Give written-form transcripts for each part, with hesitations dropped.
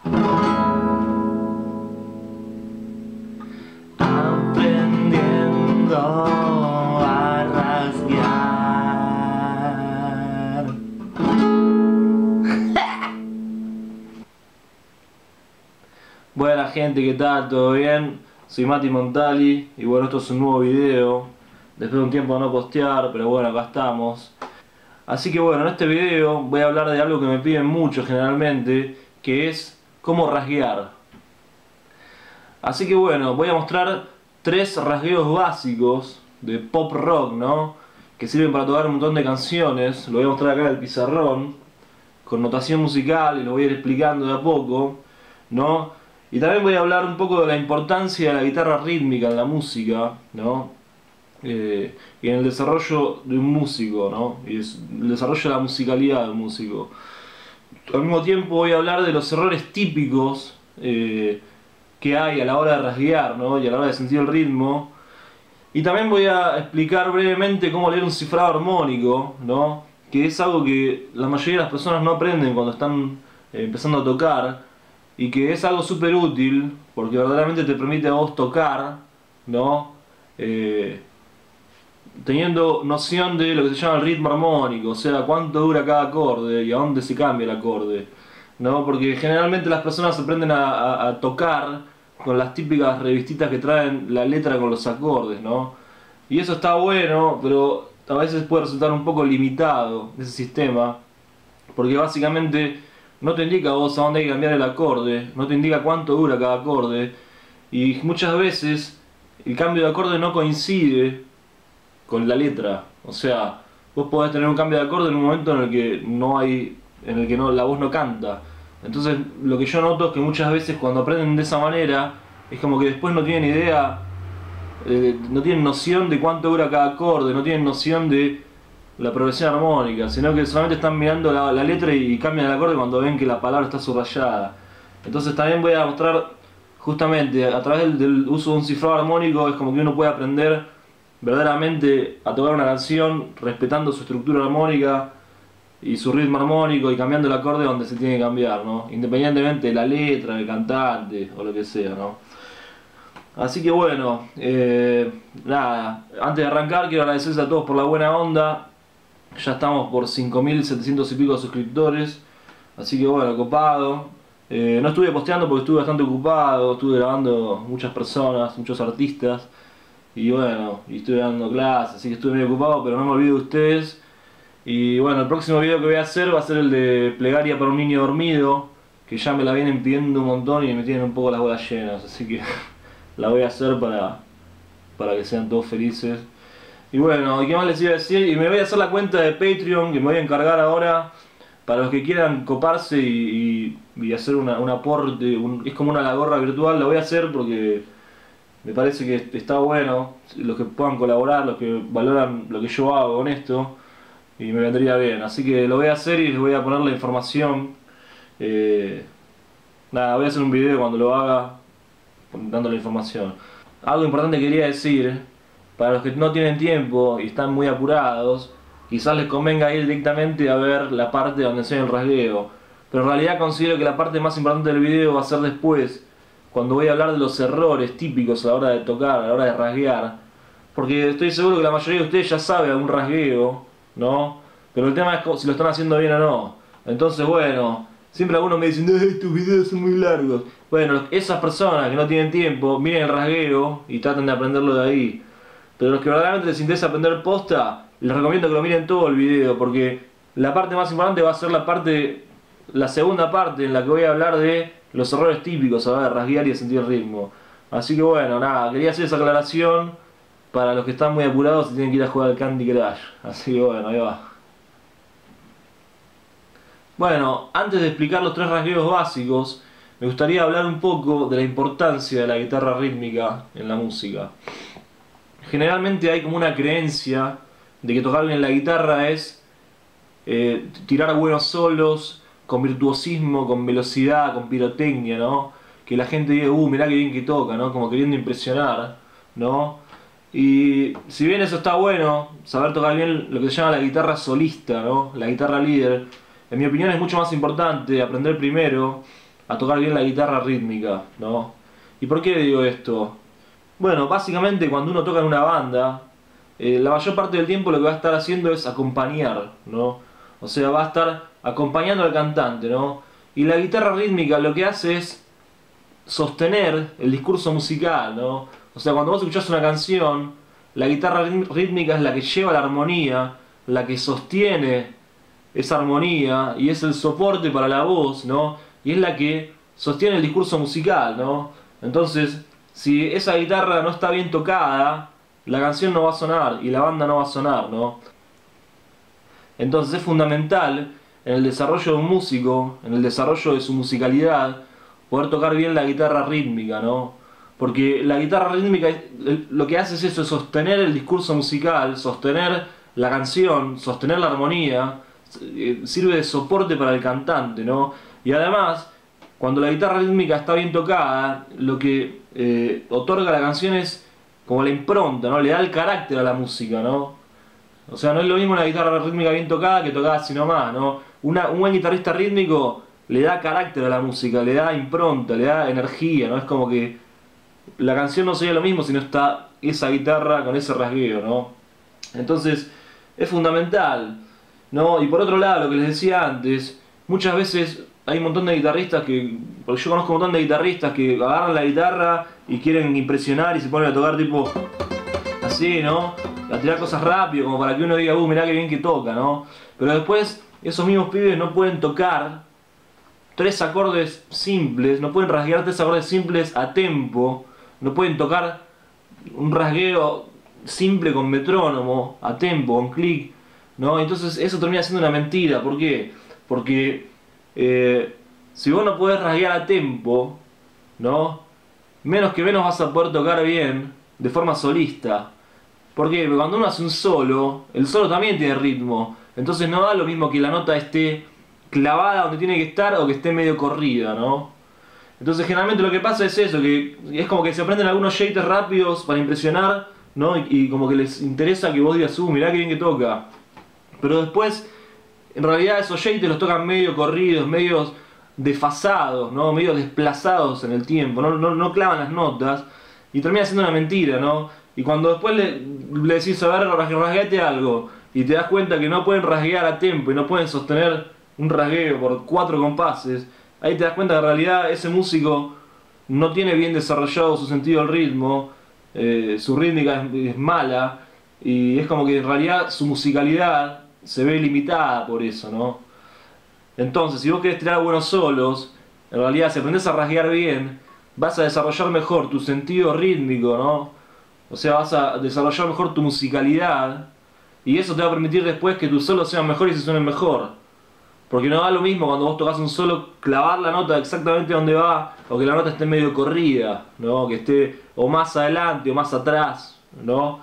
Aprendiendo a rasguear. Buena gente, ¿qué tal? ¿Todo bien? Soy Mati Montali y bueno, esto es un nuevo video. Después de un tiempo de no postear, pero bueno, acá estamos. Así que bueno, en este video voy a hablar de algo que me piden mucho generalmente, que es cómo rasguear. Así que bueno, voy a mostrar 3 rasgueos básicos de pop rock, ¿no? Que sirven para tocar un montón de canciones. Lo voy a mostrar acá en el pizarrón, con notación musical, y lo voy a ir explicando de a poco, ¿no? Y también voy a hablar un poco de la importancia de la guitarra rítmica en la música, ¿no? Y en el desarrollo de un músico, ¿no? Y el desarrollo de la musicalidad de un músico. Al mismo tiempo voy a hablar de los errores típicos que hay a la hora de rasguear, ¿no? Y a la hora de sentir el ritmo. Y también voy a explicar brevemente cómo leer un cifrado armónico, ¿no? Que es algo que la mayoría de las personas no aprenden cuando están empezando a tocar, y que es algo súper útil porque verdaderamente te permite a vos tocar, ¿no? Teniendo noción de lo que se llama el ritmo armónico, o sea, cuánto dura cada acorde y a dónde se cambia el acorde, ¿no? Porque generalmente las personas aprenden a tocar con las típicas revistitas que traen la letra con los acordes, ¿no? Y eso está bueno, pero a veces puede resultar un poco limitado ese sistema, porque básicamente no te indica a vos a dónde hay que cambiar el acorde, no te indica cuánto dura cada acorde, y muchas veces el cambio de acorde no coincide con la letra. O sea, vos podés tener un cambio de acorde en un momento en el que la voz no canta. Entonces lo que yo noto es que muchas veces cuando aprenden de esa manera es como que después no tienen idea, no tienen noción de cuánto dura cada acorde, no tienen noción de la progresión armónica, sino que solamente están mirando la letra y cambian el acorde cuando ven que la palabra está subrayada. Entonces también voy a mostrar justamente a través del uso de un cifrado armónico, es como que uno puede aprender verdaderamente a tocar una canción respetando su estructura armónica y su ritmo armónico y cambiando el acorde donde se tiene que cambiar, ¿no? Independientemente de la letra, del cantante o lo que sea, ¿no? Así que bueno, nada, antes de arrancar quiero agradecerles a todos por la buena onda. Ya estamos por 5.700 y pico de suscriptores, así que bueno, copado. No estuve posteando porque estuve bastante ocupado, estuve grabando muchas personas, muchos artistas. Y bueno, y estuve dando clases, así que estuve medio ocupado, pero no me olvido de ustedes. Y bueno, el próximo video que voy a hacer va a ser el de plegaria para un niño dormido, que ya me la vienen pidiendo un montón y me tienen un poco las bolas llenas, así que la voy a hacer para que sean todos felices. Y bueno, ¿qué más les iba a decir? Y me voy a hacer la cuenta de Patreon, que me voy a encargar ahora, para los que quieran coparse y hacer un aporte, es como una la gorra virtual, la voy a hacer porque me parece que está bueno, los que puedan colaborar, los que valoran lo que yo hago con esto, y me vendría bien. Así que lo voy a hacer y les voy a poner la información. Nada, voy a hacer un video cuando lo haga, dando la información. Algo importante que quería decir, para los que no tienen tiempo y están muy apurados, quizás les convenga ir directamente a ver la parte donde enseño el rasgueo. Pero en realidad considero que la parte más importante del video va a ser después, cuando voy a hablar de los errores típicos a la hora de tocar, a la hora de rasguear, porque estoy seguro que la mayoría de ustedes ya sabe algún rasgueo, ¿no? Pero el tema es si lo están haciendo bien o no. Entonces bueno, siempre algunos me dicen, no, estos videos son muy largos. Bueno, esas personas que no tienen tiempo, miren el rasgueo y traten de aprenderlo de ahí. Pero los que verdaderamente les interesa aprender posta, les recomiendo que lo miren todo el video, porque la parte más importante va a ser la segunda parte en la que voy a hablar de los errores típicos a la hora de rasguear y de sentir el ritmo. Así que bueno, nada, quería hacer esa aclaración para los que están muy apurados y tienen que ir a jugar al Candy Crush. Así que bueno, ahí va. Bueno, antes de explicar los 3 rasgueos básicos, me gustaría hablar un poco de la importancia de la guitarra rítmica en la música. Generalmente hay como una creencia de que tocar bien la guitarra es tirar buenos solos, con virtuosismo, con velocidad, con pirotecnia, ¿no? Que la gente diga, mirá que bien que toca, ¿no? Como queriendo impresionar, ¿no? Y si bien eso está bueno, saber tocar bien lo que se llama la guitarra solista, ¿no? La guitarra líder, en mi opinión es mucho más importante aprender primero, a tocar bien la guitarra rítmica, ¿no? ¿Y por qué digo esto? Bueno, básicamente cuando uno toca en una banda, la mayor parte del tiempo lo que va a estar haciendo es acompañar, ¿no? O sea, va a estar acompañando al cantante, ¿no? Y la guitarra rítmica lo que hace es sostener el discurso musical, ¿no? O sea, cuando vos escuchás una canción, la guitarra rítmica es la que lleva la armonía, la que sostiene esa armonía y es el soporte para la voz, ¿no? Y es la que sostiene el discurso musical, ¿no? Entonces, si esa guitarra no está bien tocada, la canción no va a sonar y la banda no va a sonar, ¿no? Entonces es fundamental en el desarrollo de un músico, en el desarrollo de su musicalidad, poder tocar bien la guitarra rítmica, ¿no? Porque la guitarra rítmica lo que hace es eso, es sostener el discurso musical, sostener la canción, sostener la armonía, sirve de soporte para el cantante, ¿no? Y además, cuando la guitarra rítmica está bien tocada, lo que otorga a la canción es como la impronta, ¿no? Le da el carácter a la música, ¿no? O sea, no es lo mismo una guitarra rítmica bien tocada que tocada así nomás, ¿no? Un buen guitarrista rítmico le da carácter a la música, le da impronta, le da energía, ¿no? Es como que la canción no sería lo mismo si no está esa guitarra con ese rasgueo, ¿no? Entonces, es fundamental, ¿no? Y por otro lado, lo que les decía antes, muchas veces hay un montón de guitarristas porque yo conozco un montón de guitarristas que agarran la guitarra y quieren impresionar y se ponen a tocar tipo así, ¿no? A tirar cosas rápido, como para que uno diga, mirá qué bien que toca, ¿no? Pero después, esos mismos pibes no pueden tocar tres acordes simples, no pueden rasguear tres acordes simples a tempo, no pueden tocar un rasgueo simple con metrónomo, a tempo, con clic, ¿no? Entonces eso termina siendo una mentira. ¿Por qué? Porque si vos no podés rasguear a tempo, ¿no? Menos que menos vas a poder tocar bien de forma solista. ¿Por qué? Porque cuando uno hace un solo, el solo también tiene ritmo. Entonces no da lo mismo que la nota esté clavada donde tiene que estar o que esté medio corrida, ¿no? Entonces generalmente lo que pasa es eso, que es como que se aprenden algunos shakers rápidos para impresionar, ¿no? Y como que les interesa que vos digas, mirá qué bien que toca. Pero después, en realidad esos shakers los tocan medio corridos, medio desfasados, ¿no? Medio desplazados en el tiempo, no clavan las notas y termina siendo una mentira, ¿no? Y cuando después le decís, a ver, rasgueate algo, y te das cuenta que no pueden rasguear a tiempo y no pueden sostener un rasgueo por 4 compases, ahí te das cuenta que en realidad ese músico no tiene bien desarrollado su sentido del ritmo, su rítmica es mala, y es como que en realidad su musicalidad se ve limitada por eso, ¿no? Entonces, si vos querés tirar buenos solos, en realidad si aprendés a rasguear bien, vas a desarrollar mejor tu sentido rítmico, ¿no? O sea, vas a desarrollar mejor tu musicalidad y eso te va a permitir después que tus solos sean mejores y suenen mejor. Porque no da lo mismo cuando vos tocas un solo clavar la nota exactamente donde va o que la nota esté medio corrida, ¿no? Que esté o más adelante o más atrás, ¿no?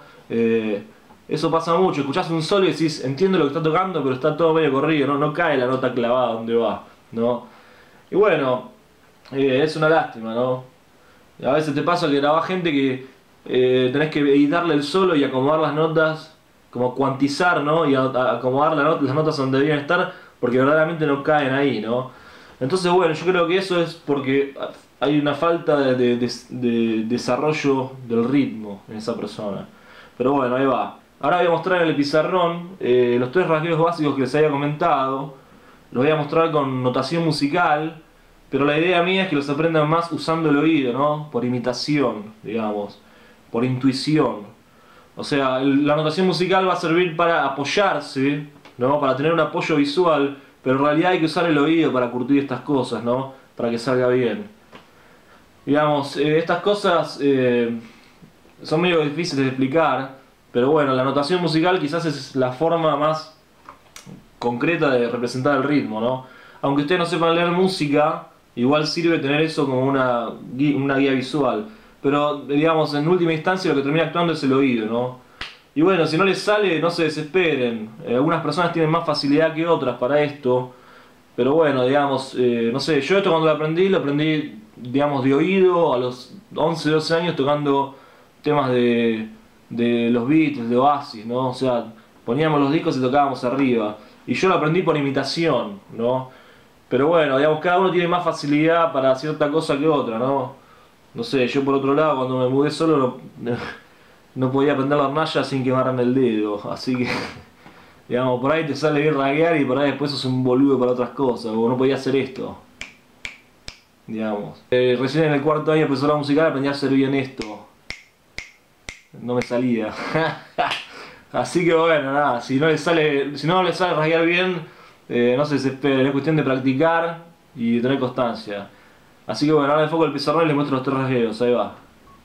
Eso pasa mucho, escuchás un solo y decís, entiendo lo que está tocando, pero está todo medio corrido, no cae la nota clavada donde va, ¿no? Y bueno, es una lástima, ¿no? A veces te pasa que grabás gente que tenés que editarle el solo y acomodar las notas, como cuantizar, ¿no? Y acomodar las notas donde deben estar, porque verdaderamente no caen ahí, ¿no? Entonces, bueno, yo creo que eso es porque hay una falta de desarrollo del ritmo en esa persona. Pero bueno, ahí va. Ahora voy a mostrar en el pizarrón los 3 rasgueos básicos que les había comentado. Los voy a mostrar con notación musical, pero la idea mía es que los aprendan más usando el oído, ¿no? Por imitación, digamos, por intuición. O sea, la notación musical va a servir para apoyarse, ¿no? Para tener un apoyo visual, pero en realidad hay que usar el oído para curtir estas cosas, ¿no? Para que salga bien. Digamos, estas cosas son medio difíciles de explicar, pero bueno, la notación musical quizás es la forma más concreta de representar el ritmo, ¿no? Aunque ustedes no sepan leer música, igual sirve tener eso como una guía visual. Pero, digamos, en última instancia lo que termina actuando es el oído, ¿no? Y bueno, si no les sale, no se desesperen. Algunas personas tienen más facilidad que otras para esto. Pero bueno, digamos, no sé, yo esto cuando lo aprendí, digamos, de oído a los 11, 12 años tocando temas de los Beatles, de Oasis, ¿no? O sea, poníamos los discos y tocábamos arriba. Y yo lo aprendí por imitación, ¿no? Pero bueno, digamos, cada uno tiene más facilidad para cierta cosa que otra, ¿no? No sé, yo por otro lado, cuando me mudé solo no podía prender la hornalla sin quemarme el dedo, así que, digamos, por ahí te sale bien rasguear y por ahí después sos un boludo para otras cosas, o no podía hacer esto, digamos. Recién en el cuarto año de profesora musical aprendí a hacer bien esto, no me salía. Así que bueno, nada, si no le sale rasguear bien, no se desesperen, es cuestión de practicar y de tener constancia. Así que bueno, ahora enfoco el pizarrón y les muestro los 3 rasgueos, ahí va.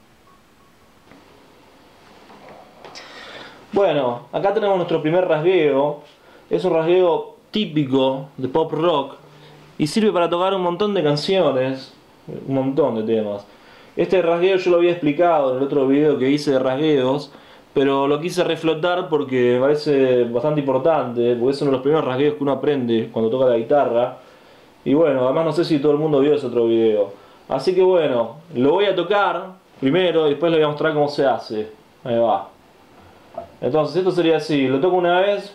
Bueno, acá tenemos nuestro primer rasgueo. Es un rasgueo típico de pop rock y sirve para tocar un montón de canciones, un montón de temas. Este rasgueo yo lo había explicado en el otro video que hice de rasgueos, pero lo quise reflotar porque me parece bastante importante, porque es uno de los primeros rasgueos que uno aprende cuando toca la guitarra. Y bueno, además no sé si todo el mundo vio ese otro video. Así que bueno, lo voy a tocar primero y después les voy a mostrar cómo se hace. Ahí va. Entonces esto sería así, lo toco una vez.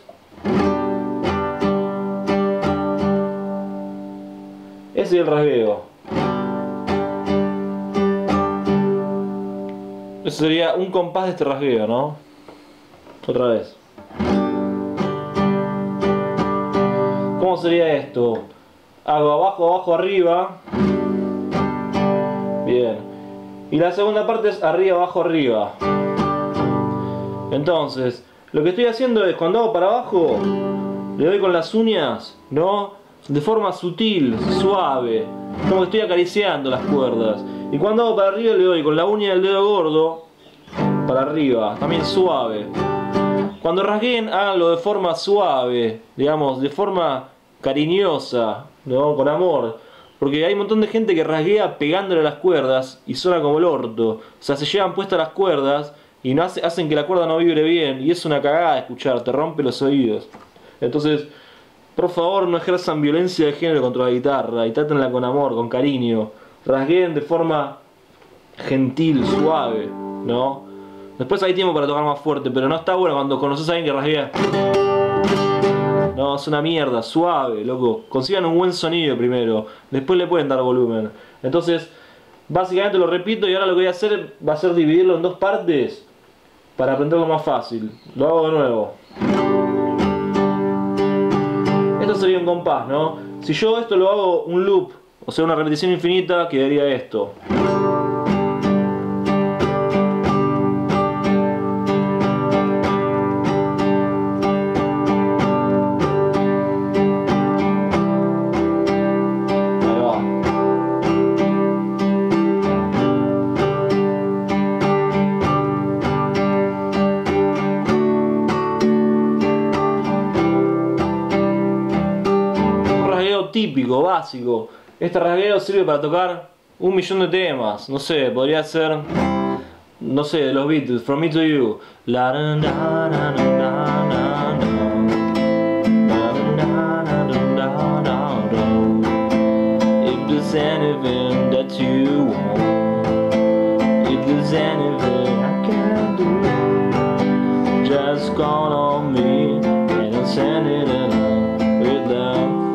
Ese es el rasgueo. Eso sería un compás de este rasgueo, ¿no? Otra vez. ¿Cómo sería esto? Hago abajo, abajo, arriba. Bien. Y la segunda parte es arriba, abajo, arriba. Entonces, lo que estoy haciendo es, cuando hago para abajo, le doy con las uñas, ¿no? De forma sutil, suave. Como que estoy acariciando las cuerdas. Y cuando hago para arriba le doy con la uña del dedo gordo para arriba, también suave. Cuando rasgueen, háganlo de forma suave, digamos, de forma cariñosa, ¿no? Con amor. Porque hay un montón de gente que rasguea pegándole a las cuerdas y suena como el orto. O sea, se llevan puestas las cuerdas y no hacen que la cuerda no vibre bien. Y es una cagada de escuchar, te rompe los oídos. Entonces, por favor, no ejerzan violencia de género contra la guitarra y trátenla con amor, con cariño. Rasgueen de forma gentil, suave, ¿no? Después hay tiempo para tocar más fuerte, pero no está bueno cuando conoces a alguien que rasguea. No, es una mierda, suave, loco. Consigan un buen sonido primero, después le pueden dar volumen. Entonces, básicamente lo repito y ahora lo que voy a hacer va a ser dividirlo en 2 partes para aprenderlo más fácil. Lo hago de nuevo. Esto sería un compás, ¿no? Si yo esto lo hago un loop, o sea una repetición infinita, quedaría esto. Típico, básico. Este rasgueo sirve para tocar 1.000.000 de temas. No sé, podría ser, no sé, de los Beatles, From Me to You. La na na na na na na. If there's anything that you want, if there's anything I can do, just call on me and I'll send it in with love.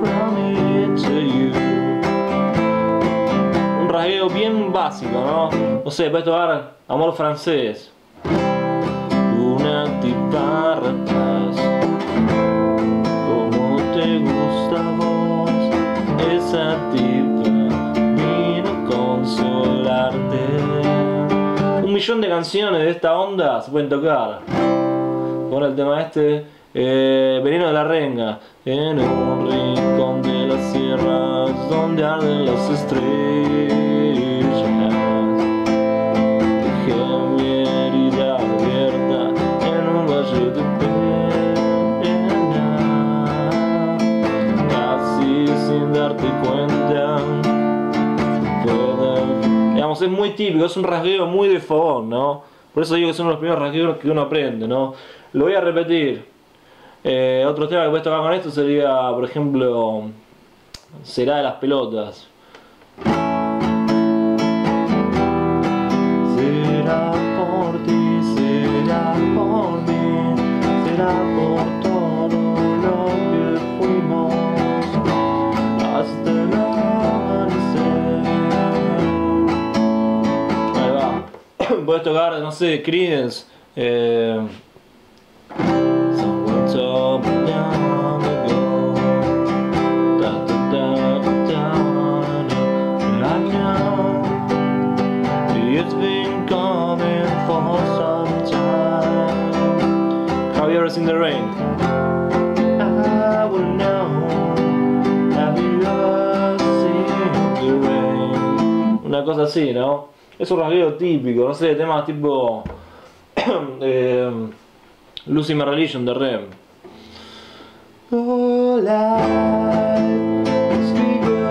Un rasgueo bien básico, ¿no? No sé, puedes tocar Amor Francés. Una tipa rapaz, como te gusta a vos, esa tipa vino a consolarte. 1.000.000 de canciones de esta onda se pueden tocar. Con el tema este, Veneno de la Renga. En un rincón de las sierras donde arden las estrellas, dejé mi herida abierta en un valle de pena, casi sin darte cuenta. Digamos, es muy típico, es un rasgueo muy de fogón, ¿no? Por eso digo que son los primeros rasgueos que uno aprende, ¿no? Lo voy a repetir. Otro tema que puedes tocar con esto sería, por ejemplo, Será de las pelotas. Será por ti, será por mí, será por todo lo que fuimos, hasta podés tocar, no sé, Creedence. Someone told me long ago, da, da, da, da, da, I know it's been coming for some time. Have you ever seen the rain? I will know. Have you ever seen the rain? Una cosa así, ¿no? Es un rasgueo típico, no sé, temas tipo Losing My Religion de Rem. All lies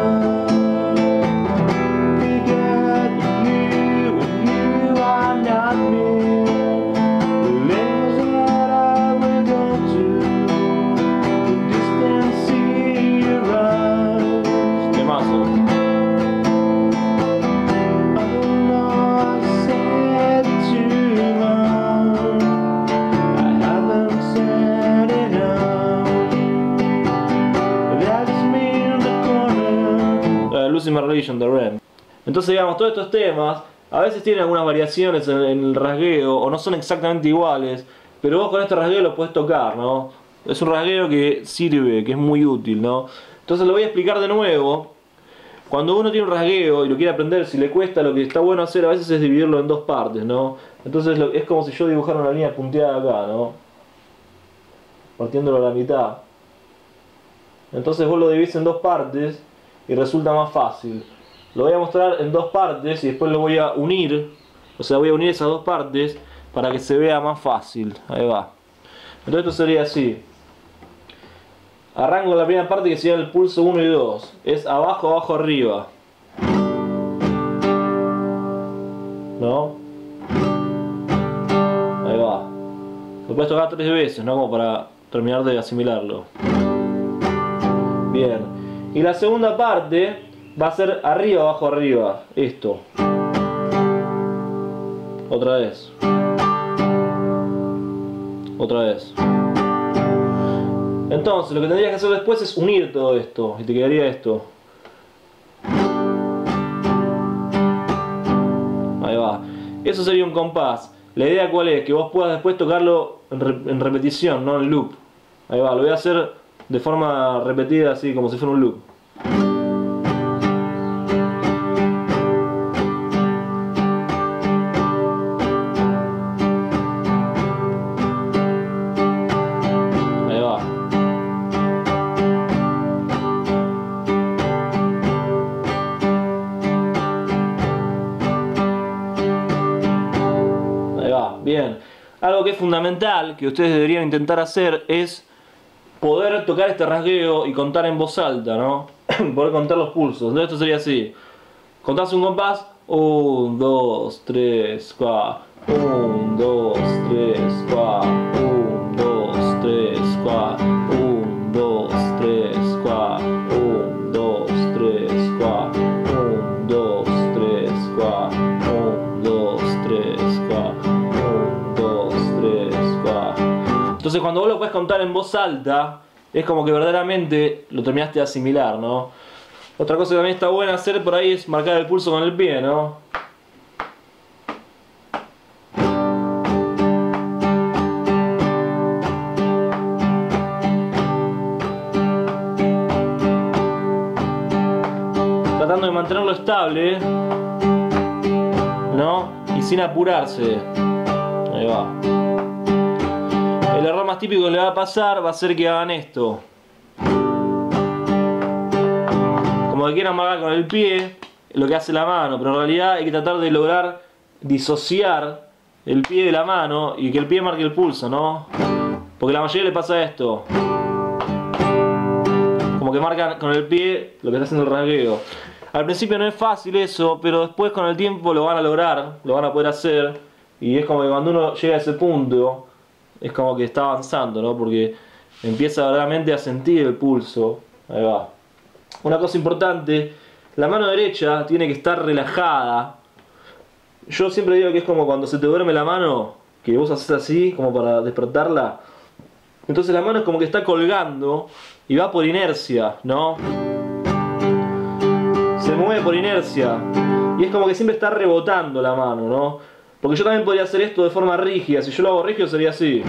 begun you and you are not me. The lengths that I will go to, the distance you run. Temazo. Losing My Religion de Rem. Entonces, digamos, todos estos temas a veces tienen algunas variaciones en el rasgueo o no son exactamente iguales, pero vos con este rasgueo lo podés tocar, ¿no? Es un rasgueo que sirve, que es muy útil, ¿no? Entonces lo voy a explicar de nuevo. Cuando uno tiene un rasgueo y lo quiere aprender, si le cuesta, lo que está bueno hacer a veces es dividirlo en dos partes, ¿no? Entonces es como si yo dibujara una línea punteada acá, ¿no? Partiéndolo a la mitad. Entonces vos lo dividís en dos partes y resulta más fácil. Lo voy a mostrar en dos partes y después lo voy a unir. O sea, voy a unir esas dos partes para que se vea más fácil. Ahí va. Entonces esto sería así. Arranco con la primera parte que sería el pulso 1 y 2. Es abajo, abajo, arriba. ¿No? Ahí va. Lo puedes tocar 3 veces, ¿no? Como para terminar de asimilarlo. Bien. Y la segunda parte va a ser arriba, abajo, arriba. Esto. Otra vez. Otra vez. Entonces, lo que tendrías que hacer después es unir todo esto. Y te quedaría esto. Ahí va. Eso sería un compás. La idea cuál es, que vos puedas después tocarlo en repetición, no en loop. Ahí va, lo voy a hacer de forma repetida, así como si fuera un loop. Ahí va. Ahí va, bien. Algo que es fundamental, que ustedes deberían intentar hacer, es poder tocar este rasgueo y contar en voz alta, ¿no? Poder contar los pulsos. Entonces esto sería así. Contás un compás. 1, 2, 3, 4. 1, 2, 3, 4. 1, 2, 3, 4. 1, 2, 3, 4. 1, 2, 3, 4. 1, 2, 3, 4. 1, 2, 3, 4. 1, 2, 3, 4. Entonces cuando vos lo puedes contar en voz alta, es como que verdaderamente lo terminaste de asimilar, ¿no? Otra cosa que también está buena hacer por ahí es marcar el pulso con el pie, ¿no? Tratando de mantenerlo estable, ¿no? Y sin apurarse. Ahí va. El error más típico que le va a pasar va a ser que hagan esto. Como que quieran marcar con el pie lo que hace la mano, pero en realidad hay que tratar de lograr disociar el pie de la mano y que el pie marque el pulso, ¿no? Porque a la mayoría le pasa esto. Como que marcan con el pie lo que está haciendo el rasgueo. Al principio no es fácil eso, pero después con el tiempo lo van a lograr, lo van a poder hacer. Y es como que cuando uno llega a ese punto, es como que está avanzando, ¿no? Porque empieza verdaderamente a sentir el pulso. Ahí va. Una cosa importante, la mano derecha tiene que estar relajada. Yo siempre digo que es como cuando se te duerme la mano, que vos haces así, como para despertarla. Entonces la mano es como que está colgando y va por inercia, ¿no? Se mueve por inercia. Y es como que siempre está rebotando la mano, ¿no? Porque yo también podría hacer esto de forma rígida. Si yo lo hago rígido sería así.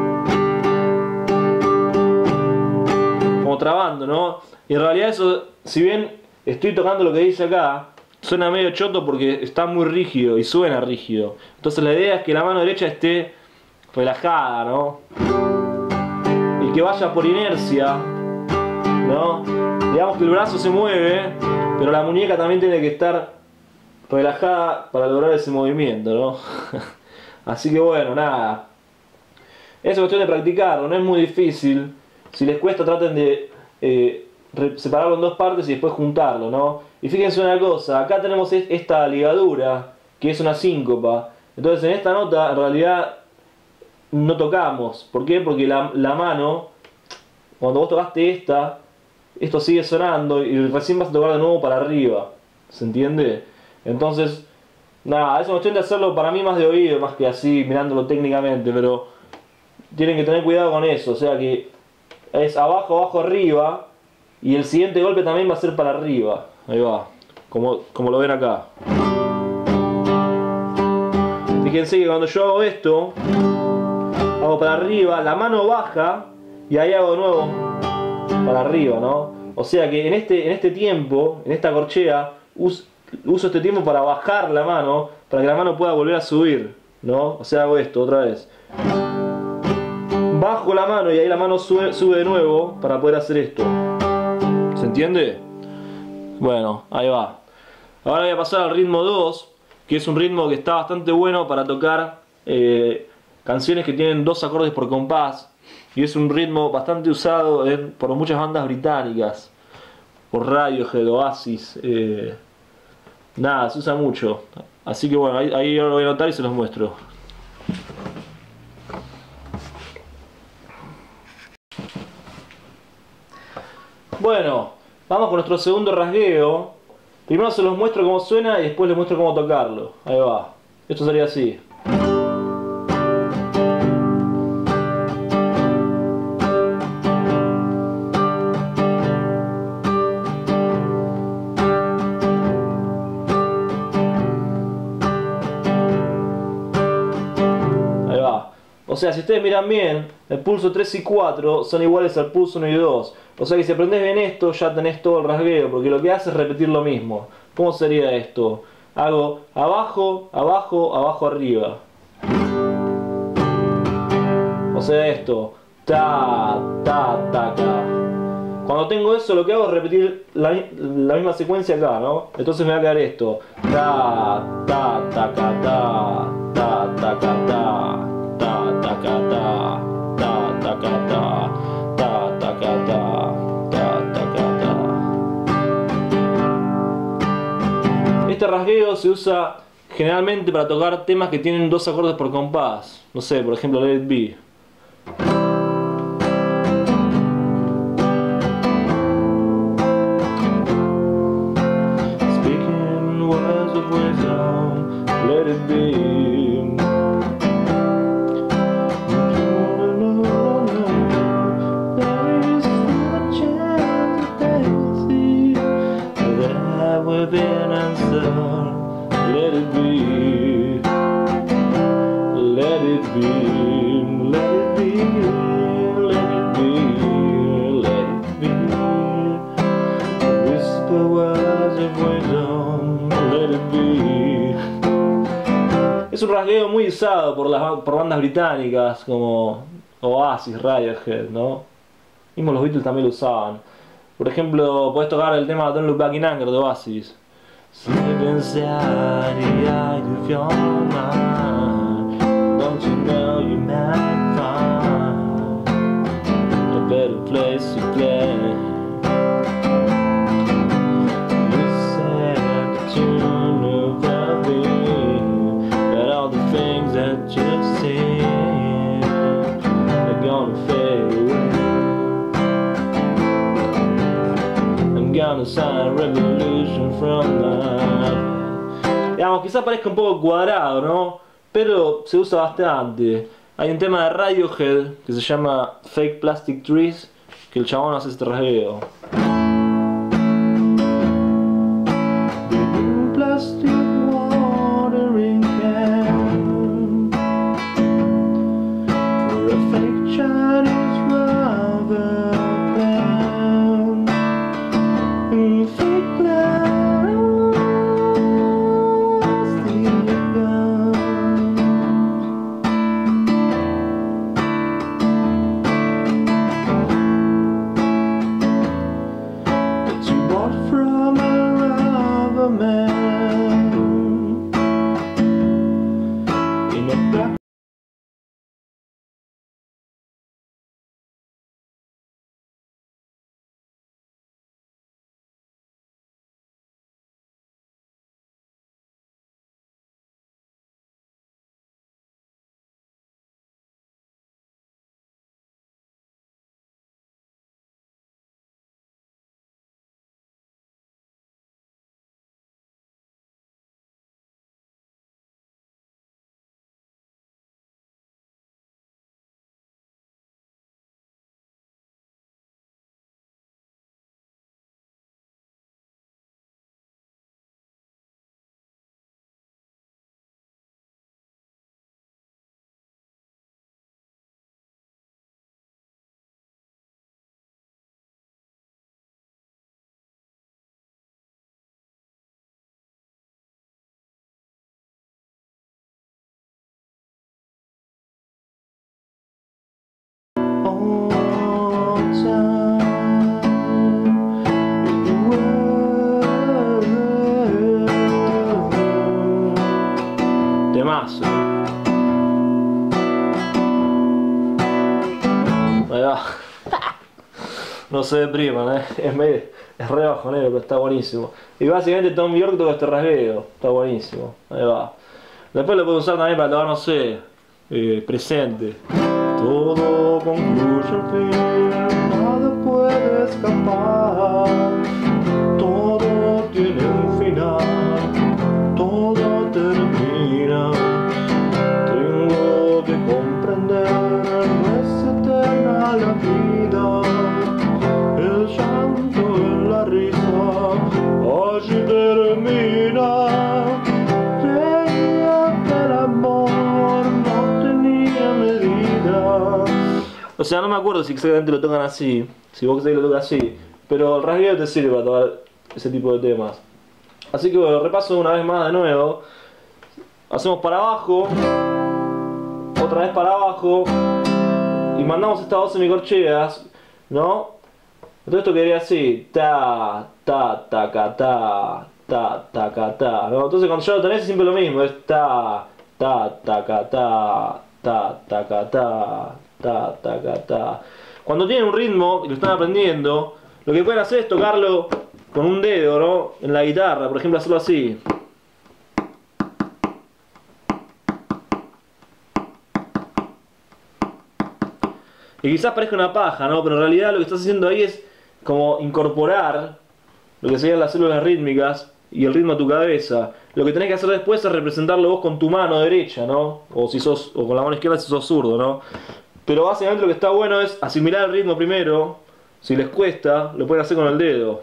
Como trabando, ¿no? Y en realidad eso, si bien estoy tocando lo que dice acá, suena medio choto porque está muy rígido y suena rígido. Entonces la idea es que la mano derecha esté relajada, ¿no? Y que vaya por inercia, ¿no? Digamos que el brazo se mueve, pero la muñeca también tiene que estar relajada para lograr ese movimiento, ¿no? Así que bueno, nada. Es cuestión de practicarlo, no es muy difícil. Si les cuesta, traten de separarlo en dos partes y después juntarlo, ¿no? Y fíjense una cosa, acá tenemos esta ligadura, que es una síncopa. Entonces en esta nota, en realidad, no tocamos. ¿Por qué? Porque la mano, cuando vos tocaste esta, esto sigue sonando y recién vas a tocar de nuevo para arriba. ¿Se entiende? Entonces, nada, es una cuestión de hacerlo para mí más de oído, más que así, mirándolo técnicamente, pero tienen que tener cuidado con eso, o sea que es abajo, abajo, arriba, y el siguiente golpe también va a ser para arriba. Ahí va, como lo ven acá. Fíjense que cuando yo hago esto, hago para arriba, la mano baja, y ahí hago de nuevo para arriba, ¿no? O sea que en este tiempo, en esta corchea, uso este tiempo para bajar la mano, para que la mano pueda volver a subir, ¿no? O sea, hago esto otra vez. Bajo la mano y ahí la mano sube de nuevo para poder hacer esto. ¿Se entiende? Bueno, ahí va. Ahora voy a pasar al ritmo 2, que es un ritmo que está bastante bueno para tocar canciones que tienen 2 acordes por compás. Y es un ritmo bastante usado por muchas bandas británicas. Por Radiohead, Oasis. Nada, se usa mucho. Así que bueno, ahí lo voy a anotar y se los muestro. Bueno, vamos con nuestro segundo rasgueo. Primero se los muestro cómo suena y después les muestro cómo tocarlo. Ahí va. Esto sería así. O sea, si ustedes miran bien, el pulso 3 y 4 son iguales al pulso 1 y 2. O sea que si aprendés bien esto, ya tenés todo el rasgueo, porque lo que hace es repetir lo mismo. ¿Cómo sería esto? Hago abajo, abajo, abajo, arriba. O sea esto. Ta, ta, ta, ta. Cuando tengo eso, lo que hago es repetir la misma secuencia acá, ¿no? Entonces me va a quedar esto. Ta, ta, ta, ta, ta, ta, ta, ta, ta. Ta ta ta ta ta ta ta ta ta ta ta. Este rasgueo se usa generalmente para tocar temas que tienen 2 acordes por compás. No sé, por ejemplo, Let It Be. Speaking words of wisdom, let it be. Let it be, let it be, let it be, let it be, let it be. Whisper words of wisdom, let it be. Es un rasgueo muy usado por bandas británicas como Oasis, Radiohead, ¿no? Mismo los Beatles también lo usaban. Por ejemplo, podés tocar el tema Don't Look Back in Anger de Oasis. Slip inside the eye of your mind. Don't you know you might find a better place to play? You said that you knew about me, that all the things that you've seen are gonna fade away. I'm gonna sign a revolution from life. Digamos, quizás parezca un poco cuadrado, ¿no? Pero se usa bastante. Hay un tema de Radiohead que se llama Fake Plastic Trees, que el chabón hace este rasgueo. Plastic watering can. Y mezcla. Temazo. Ahí va. No se depriman, es re bajonero, pero está buenísimo. Y básicamente Tom York toca este rasgueo, está buenísimo. Ahí va. Después lo puedo usar también para tocar, no sé, presente. Todo concluye al fin, nada puede escapar. Todo tiene un final, todo termina. Tengo que comprender, no es eterna la vida. El llanto, la risa, allí termina. Creía que el amor no tenía medida. O sea, no me acuerdo si exactamente lo tocan así, si vos querés que lo toca así, pero el rasgueo te sirve para tocar ese tipo de temas. Así que bueno, repaso una vez más de nuevo. Hacemos para abajo, otra vez para abajo, y mandamos estas dos semicorcheas, ¿no? Entonces esto quedaría así, ta, ta, ta, ca, ta, ta, ta, ca, ta, ¿no? Entonces cuando ya lo tenés es siempre lo mismo, es ta, ta, ta, ca, ta, ta, ta, ca, ta, ta, ta, ca, ta. Cuando tienen un ritmo y lo están aprendiendo, lo que pueden hacer es tocarlo con un dedo, ¿no? En la guitarra, por ejemplo, hacerlo así. Y quizás parezca una paja, ¿no? Pero en realidad lo que estás haciendo ahí es como incorporar lo que serían las células rítmicas y el ritmo a tu cabeza. Lo que tenés que hacer después es representarlo vos con tu mano derecha, ¿no? O si sos, o con la mano izquierda si sos zurdo, ¿no? Pero básicamente lo que está bueno es asimilar el ritmo primero. Si les cuesta, lo pueden hacer con el dedo.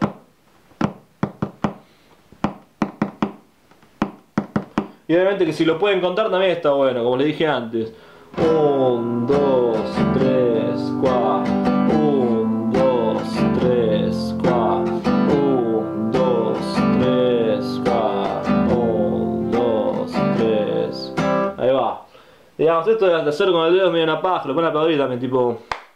Y obviamente que si lo pueden contar también está bueno, como les dije antes. 1, 2, 3, 4. 1, 2, 3, 4. 1, 2, 3, 4. 1, 2, 3. Ahí va. Digamos, esto de hacer con el dedo es medio una paja, lo pueden aplaudir también, tipo.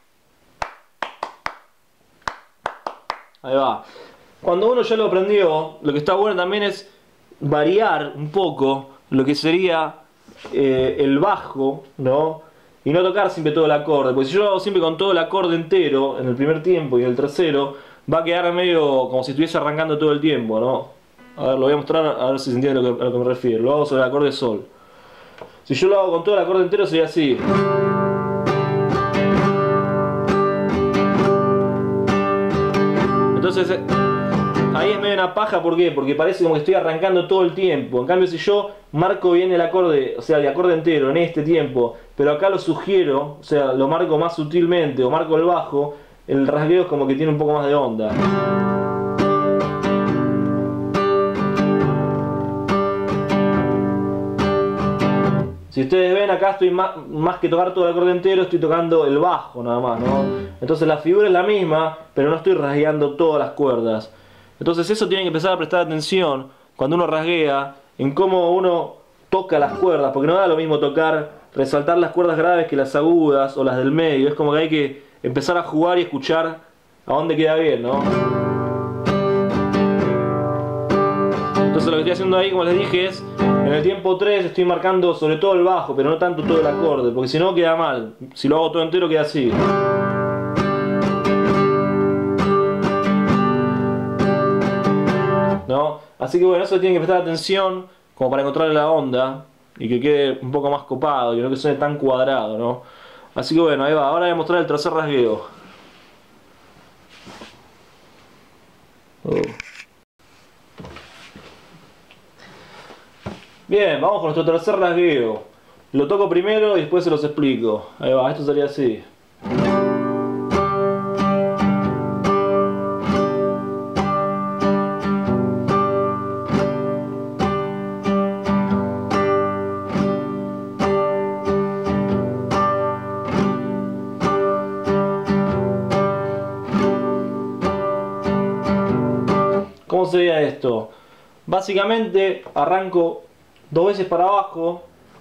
Ahí va. Cuando uno ya lo aprendió, lo que está bueno también es variar un poco lo que sería el bajo, ¿no? Y no tocar siempre todo el acorde, porque si yo lo hago siempre con todo el acorde entero en el primer tiempo y en el tercero, va a quedar medio como si estuviese arrancando todo el tiempo, ¿no? A ver, lo voy a mostrar a ver si se entiende a lo que me refiero. Lo hago sobre el acorde sol. Si yo lo hago con todo el acorde entero sería así. Entonces ahí es medio una paja, ¿por qué? Porque parece como que estoy arrancando todo el tiempo. En cambio si yo marco bien el acorde, o sea el acorde entero en este tiempo, pero acá lo sugiero, o sea lo marco más sutilmente o marco el bajo, el rasgueo es como que tiene un poco más de onda. Si ustedes ven acá estoy más que tocar todo el acorde entero, estoy tocando el bajo nada más, ¿no? Entonces la figura es la misma, pero no estoy rasgueando todas las cuerdas. Entonces eso tienen que empezar a prestar atención cuando uno rasguea en cómo uno toca las cuerdas, porque no da lo mismo resaltar las cuerdas graves que las agudas o las del medio. Es como que hay que empezar a jugar y escuchar a dónde queda bien, ¿no? Entonces Entonces lo que estoy haciendo ahí, como les dije, es en el tiempo 3 estoy marcando sobre todo el bajo, pero no tanto todo el acorde, porque si no queda mal. Si lo hago todo entero queda así. ¿No? Así que bueno, eso tienen que prestar atención como para encontrar la onda y que quede un poco más copado y no que suene tan cuadrado, ¿no? Así que bueno, ahí va. Ahora voy a mostrar el tercer rasgueo. Bien, vamos con nuestro tercer rasgueo. Lo toco primero y después se los explico. Ahí va, esto sería así. ¿Cómo sería esto? Básicamente arranco 2 veces para abajo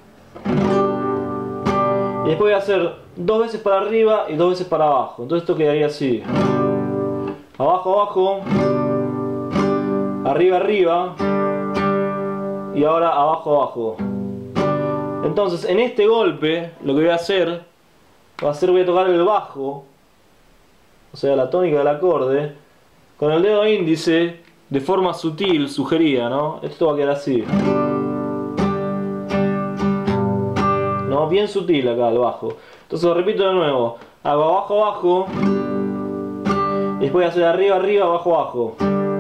y después voy a hacer 2 veces para arriba y 2 veces para abajo. Entonces esto quedaría así: abajo, abajo, arriba, arriba y ahora abajo, abajo. Entonces en este golpe lo que voy a hacer voy a tocar el bajo, o sea la tónica del acorde, con el dedo índice de forma sutil, sugerida, ¿no? Esto va a quedar así, ¿no? Bien sutil acá el bajo. Entonces lo repito de nuevo: hago abajo, abajo y después voy a hacer arriba, arriba, abajo, abajo.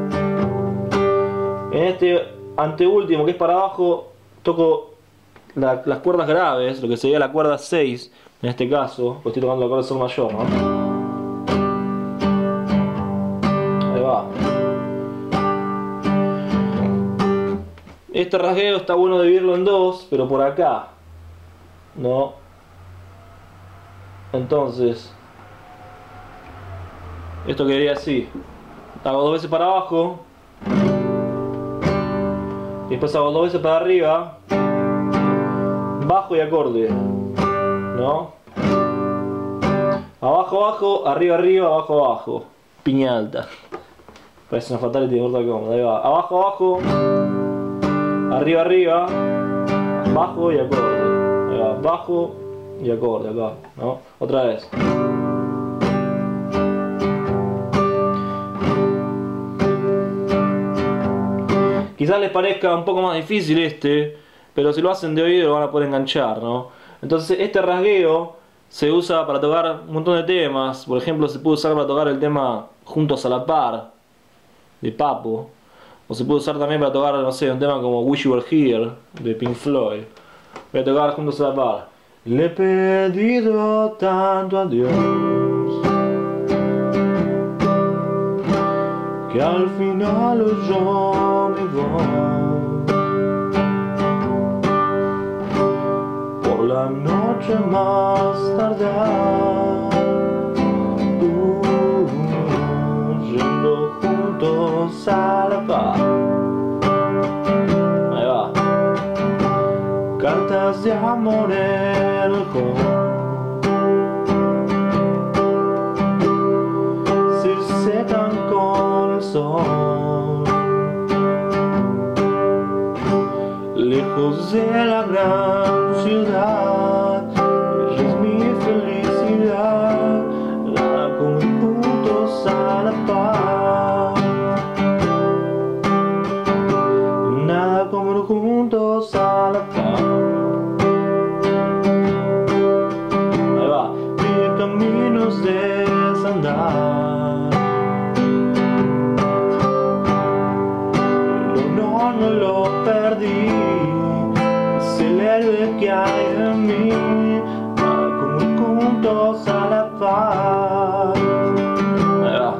En este anteúltimo, que es para abajo, toco las cuerdas graves, lo que sería la cuerda 6 en este caso, porque estoy tocando la cuerda de sol mayor, ¿no? Ahí va. Este rasgueo está bueno dividirlo en dos, pero por acá, ¿no? Entonces, esto quedaría así: hago 2 veces para abajo, y después hago 2 veces para arriba, bajo y acorde, ¿no? Abajo, abajo, arriba, arriba, abajo, abajo. Piña alta. Parece una fatality de Mortal Kombat. Ahí va. Abajo, abajo, arriba, arriba, bajo y acorde. Ahí va. Bajo y acorde acá, ¿no? Otra vez. Quizás les parezca un poco más difícil este, pero si lo hacen de oído lo van a poder enganchar, ¿no? Entonces este rasgueo se usa para tocar un montón de temas. Por ejemplo, se puede usar para tocar el tema Juntos a la Par de Papo, o se puede usar también para tocar, no sé, un tema como Wish You Were Here de Pink Floyd. Voy a tocar Juntos a la Par. Le he pedido tanto a Dios que al final oyó mi voz. Por la noche más tardar, yendo juntos a la paz. Ahí va. Cartas de amor en el se secan con el sol, lejos de la gran ciudad. Ella es mi felicidad, la como juntos a la paz. Nada como juntos a la paz. Ahí va. Mil caminos desandar, no lo perdí. Es el héroe que hay en mí, como juntos a la paz. Ahí va.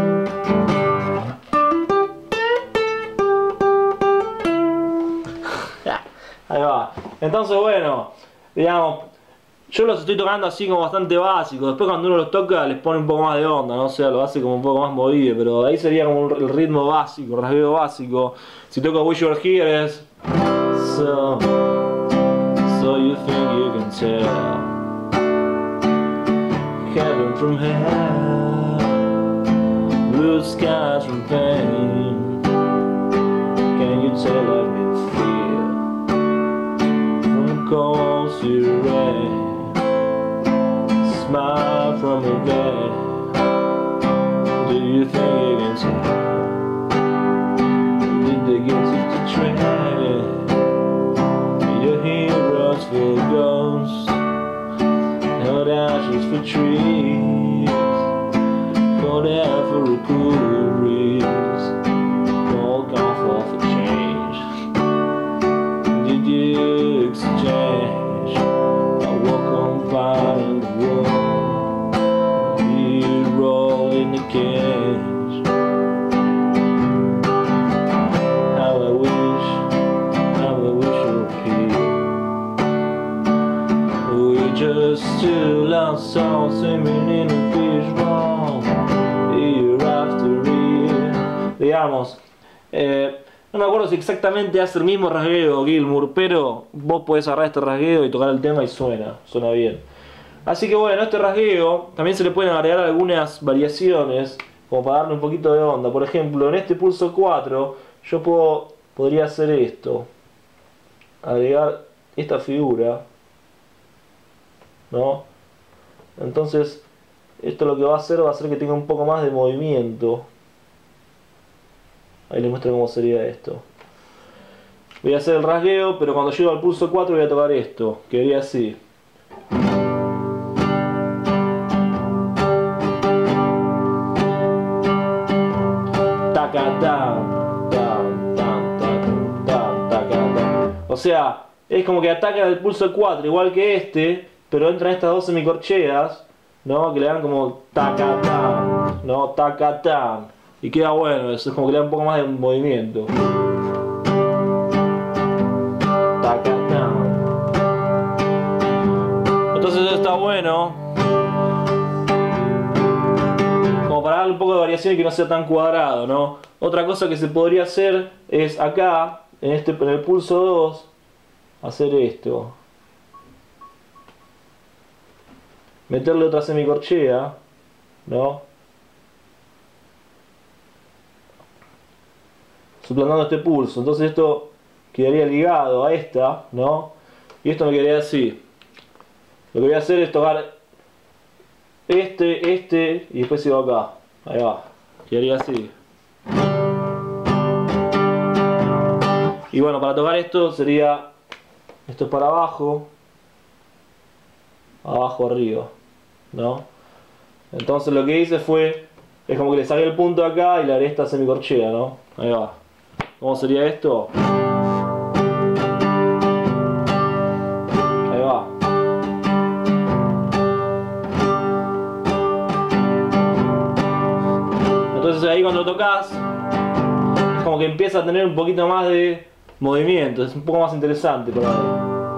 Ahí va. Entonces bueno, digamos, yo los estoy tocando así como bastante básicos. Después cuando uno los toca les pone un poco más de onda, ¿no? O sea, lo hace como un poco más movido. Pero ahí sería como el ritmo básico, el rasgueo básico. Si toco Wish You Were Here es So you think you can tell heaven from hell, blue skies from pain. Can you tell out from your bed. Do you think you can see? Did they get you to train? Your heroes for ghosts, held ashes for trees, called out for a cool breeze, all gone for change. Did you exchange a walk on fire in the world? You roll in the cage. How I wish you were here. We're just two lost souls swimming in a fishbowl, year after year. Digamos, no me acuerdo si exactamente hace el mismo rasgueo Gilmour, pero vos podés agarrar este rasgueo y tocar el tema y suena bien. Así que bueno, este rasgueo también se le pueden agregar algunas variaciones, como para darle un poquito de onda. Por ejemplo, en este pulso 4, yo podría hacer esto, agregar esta figura, ¿no? Entonces, esto lo que va a hacer que tenga un poco más de movimiento. Ahí les muestro cómo sería esto. Voy a hacer el rasgueo, pero cuando llego al pulso 4 voy a tocar esto, que sería así. Taca, tan, tan, tan, tan, tan, taca, tan. O sea, es como que ataca el pulso 4, igual que este, pero entran estas dos semicorcheas, ¿no? Que le dan como taca, tan, ¿no? Taca, tan. Y queda bueno, eso es como que le da un poco más de movimiento. Entonces eso está bueno, como para darle un poco de variación y que no sea tan cuadrado, ¿no? Otra cosa que se podría hacer es acá, en el pulso 2, hacer esto. Meterle otra semicorchea, ¿no? Suplantando este pulso, entonces esto quedaría ligado a esta, ¿no? Y esto me quedaría así. Lo que voy a hacer es tocar este y después sigo acá. Ahí va, quedaría así. Y bueno, para tocar esto sería, esto es para abajo, arriba, ¿no? Entonces lo que hice es como que le saqué el punto acá y le haré esta semicorchea, ¿no? Ahí va. ¿Cómo sería esto? Ahí va. Entonces ahí cuando lo tocas, es como que empieza a tener un poquito más de movimiento, es un poco más interesante por ahí.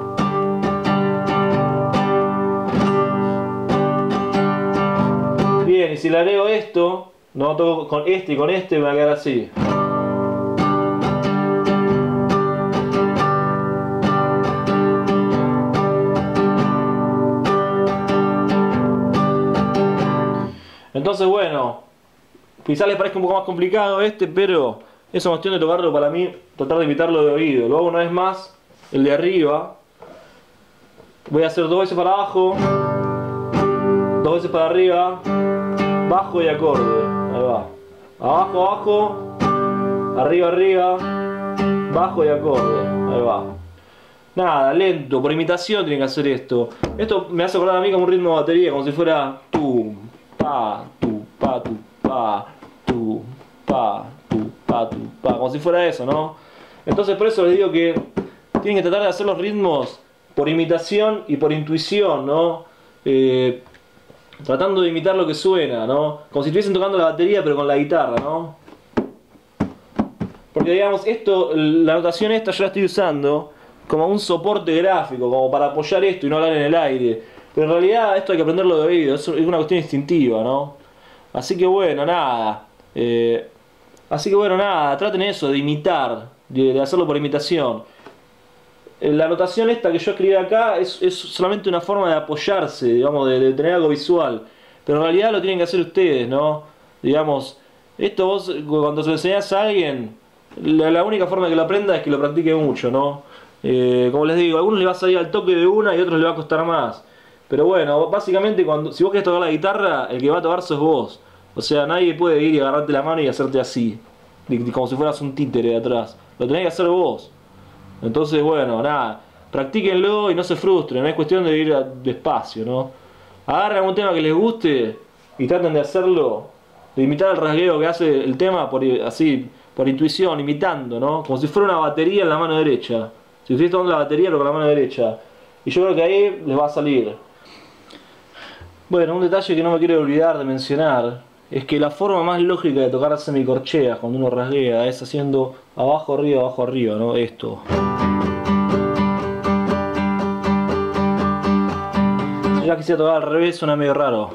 Bien, y si le agrego esto, no toco con este y con este, me va a quedar así. Entonces bueno, quizás les parezca un poco más complicado pero es una cuestión de tocarlo para mí, tratar de imitarlo de oído. Lo hago una vez más, el de arriba. Voy a hacer 2 veces para abajo, 2 veces para arriba, bajo y acorde. Ahí va. Abajo, abajo, arriba, arriba, bajo y acorde. Ahí va. Nada, lento, por imitación tienen que hacer esto. Esto me hace acordar a mí como un ritmo de batería, como si fuera tum, pa, tu, pa, tu, pa, tu, pa, tu, pa, tu, pa, como si fuera eso, ¿no? Entonces por eso les digo que tienen que tratar de hacer los ritmos por imitación y por intuición, ¿no? Tratando de imitar lo que suena, ¿no? Como si estuviesen tocando la batería pero con la guitarra, ¿no? Porque digamos, la notación esta yo la estoy usando como un soporte gráfico, como para apoyar esto y no hablar en el aire. Pero en realidad esto hay que aprenderlo de oído, es una cuestión instintiva, ¿no? Así que bueno, nada. Traten eso, de imitar, de hacerlo por imitación. La notación esta que yo escribí acá es solamente una forma de apoyarse, digamos, de tener algo visual. Pero en realidad lo tienen que hacer ustedes, ¿no? Digamos, esto vos cuando se lo enseñás a alguien, la única forma de que lo aprenda es que lo practique mucho, ¿no? Como les digo, a algunos les va a salir al toque de una y a otros les va a costar más. Pero bueno, básicamente si vos querés tocar la guitarra, el que va a tocar sos vos. O sea, nadie puede ir y agarrarte la mano y hacerte así, como si fueras un títere de atrás. Lo tenés que hacer vos. Entonces, bueno, nada, practíquenlo y no se frustren, no es cuestión de ir despacio, ¿no? Agarren algún tema que les guste y traten de hacerlo, de imitar el rasgueo que hace el tema así, por intuición, imitando, ¿no? Como si fuera una batería en la mano derecha. Si ustedes tocan la batería, pero con la mano derecha. Y yo creo que ahí les va a salir. Bueno, un detalle que no me quiero olvidar de mencionar es que la forma más lógica de tocar semicorcheas cuando uno rasguea es haciendo abajo arriba, ¿no? Esto. Si ya quisiera tocar al revés, suena medio raro.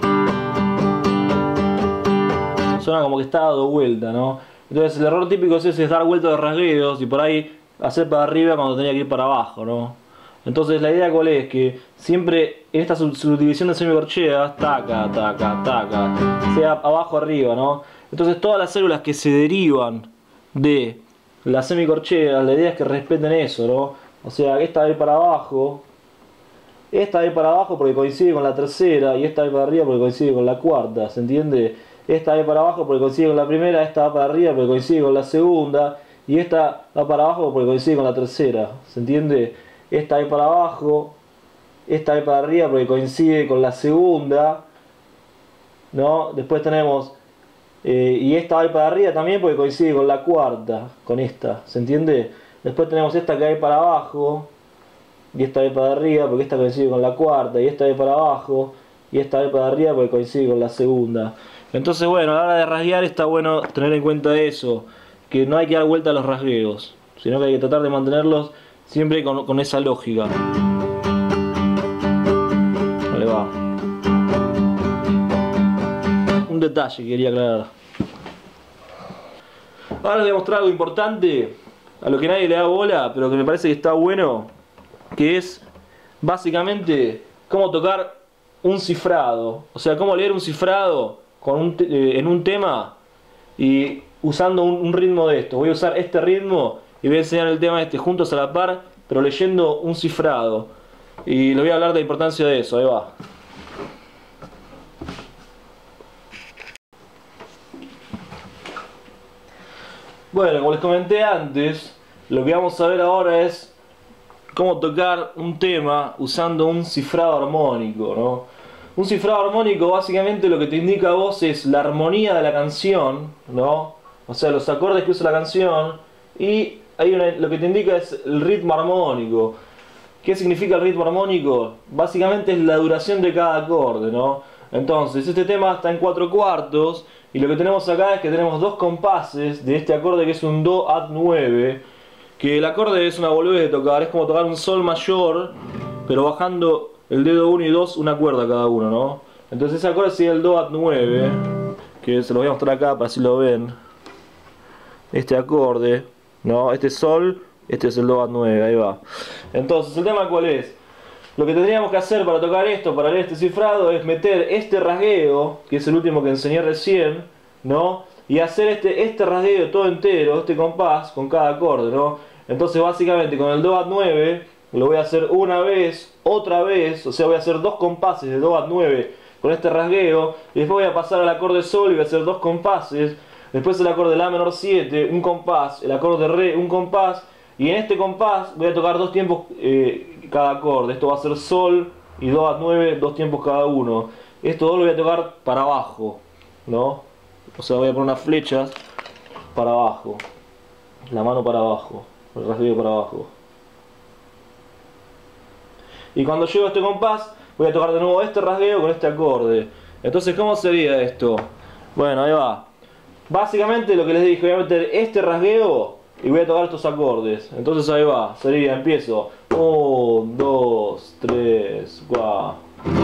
Suena como que está dado vuelta, ¿no? Entonces el error típico es ese, es dar vuelta de rasgueos y por ahí hacer para arriba cuando tenía que ir para abajo, ¿no? Entonces la idea cuál es, que siempre en esta subdivisión de semicorcheas, taca, taca, taca, sea abajo arriba, ¿no? Entonces todas las células que se derivan de las semicorcheas, la idea es que respeten eso, ¿no? O sea, esta va a ir para abajo, esta va a ir para abajo porque coincide con la tercera, y esta va a ir para arriba porque coincide con la cuarta, ¿se entiende? Esta va a ir para abajo porque coincide con la primera, esta va para arriba porque coincide con la segunda, y esta va para abajo porque coincide con la tercera, ¿se entiende? Esta va para abajo, esta va para arriba porque coincide con la segunda, ¿no? Después tenemos, y esta va para arriba también porque coincide con la cuarta, con esta, ¿se entiende? Después tenemos esta que va para abajo, y esta va para arriba porque esta coincide con la cuarta, y esta va para abajo, y esta va para arriba porque coincide con la segunda. Entonces bueno, a la hora de rasguear está bueno tener en cuenta eso, que no hay que dar vuelta a los rasgueos, sino que hay que tratar de mantenerlos siempre con esa lógica. Vale, va. Un detalle que quería aclarar. Ahora les voy a mostrar algo importante, a lo que nadie le da bola, pero que me parece que está bueno, que es básicamente cómo tocar un cifrado. O sea, cómo leer un cifrado en un tema y usando un ritmo de esto. Voy a usar este ritmo y voy a enseñar el tema este juntos a la par, pero leyendo un cifrado. Y les voy a hablar de la importancia de eso, ahí va. Bueno, como les comenté antes, lo que vamos a ver ahora es cómo tocar un tema usando un cifrado armónico, ¿no? Un cifrado armónico básicamente lo que te indica a vos es la armonía de la canción, ¿no? O sea, los acordes que usa la canción, y lo que te indica es el ritmo armónico. ¿Qué significa el ritmo armónico? Básicamente es la duración de cada acorde, ¿no? Entonces, este tema está en 4/4, y lo que tenemos acá es que tenemos dos compases de este acorde que es un Do At 9, que el acorde es una boludez de tocar, es como tocar un Sol mayor, pero bajando el dedo 1 y 2 una cuerda cada uno, ¿no? Entonces ese acorde sería el Do At 9, que se lo voy a mostrar acá para si lo ven. Este acorde, ¿no? Este es Sol, este es el Do At 9, ahí va. Entonces, ¿el tema cuál es? Lo que tendríamos que hacer para tocar esto, para leer este cifrado, es meter este rasgueo, que es el último que enseñé recién, ¿no? Y hacer este rasgueo todo entero, este compás, con cada acorde, ¿no? Entonces, básicamente, con el Do At 9, lo voy a hacer una vez, otra vez, o sea, voy a hacer dos compases de Do At 9 con este rasgueo, y después voy a pasar al acorde Sol y voy a hacer dos compases, después el acorde La menor 7, un compás, el acorde Re, un compás, y en este compás voy a tocar dos tiempos cada acorde. Esto va a ser Sol y Do At 9, dos tiempos cada uno. Esto dos lo voy a tocar para abajo, ¿no? O sea, voy a poner unas flechas para abajo, la mano para abajo, el rasgueo para abajo. Y cuando llego a este compás, voy a tocar de nuevo este rasgueo con este acorde. Entonces, ¿cómo sería esto? Bueno, ahí va. Básicamente lo que les dije, voy a meter este rasgueo y voy a tocar estos acordes. Entonces ahí va, sería, empiezo 1, 2, 3, 4,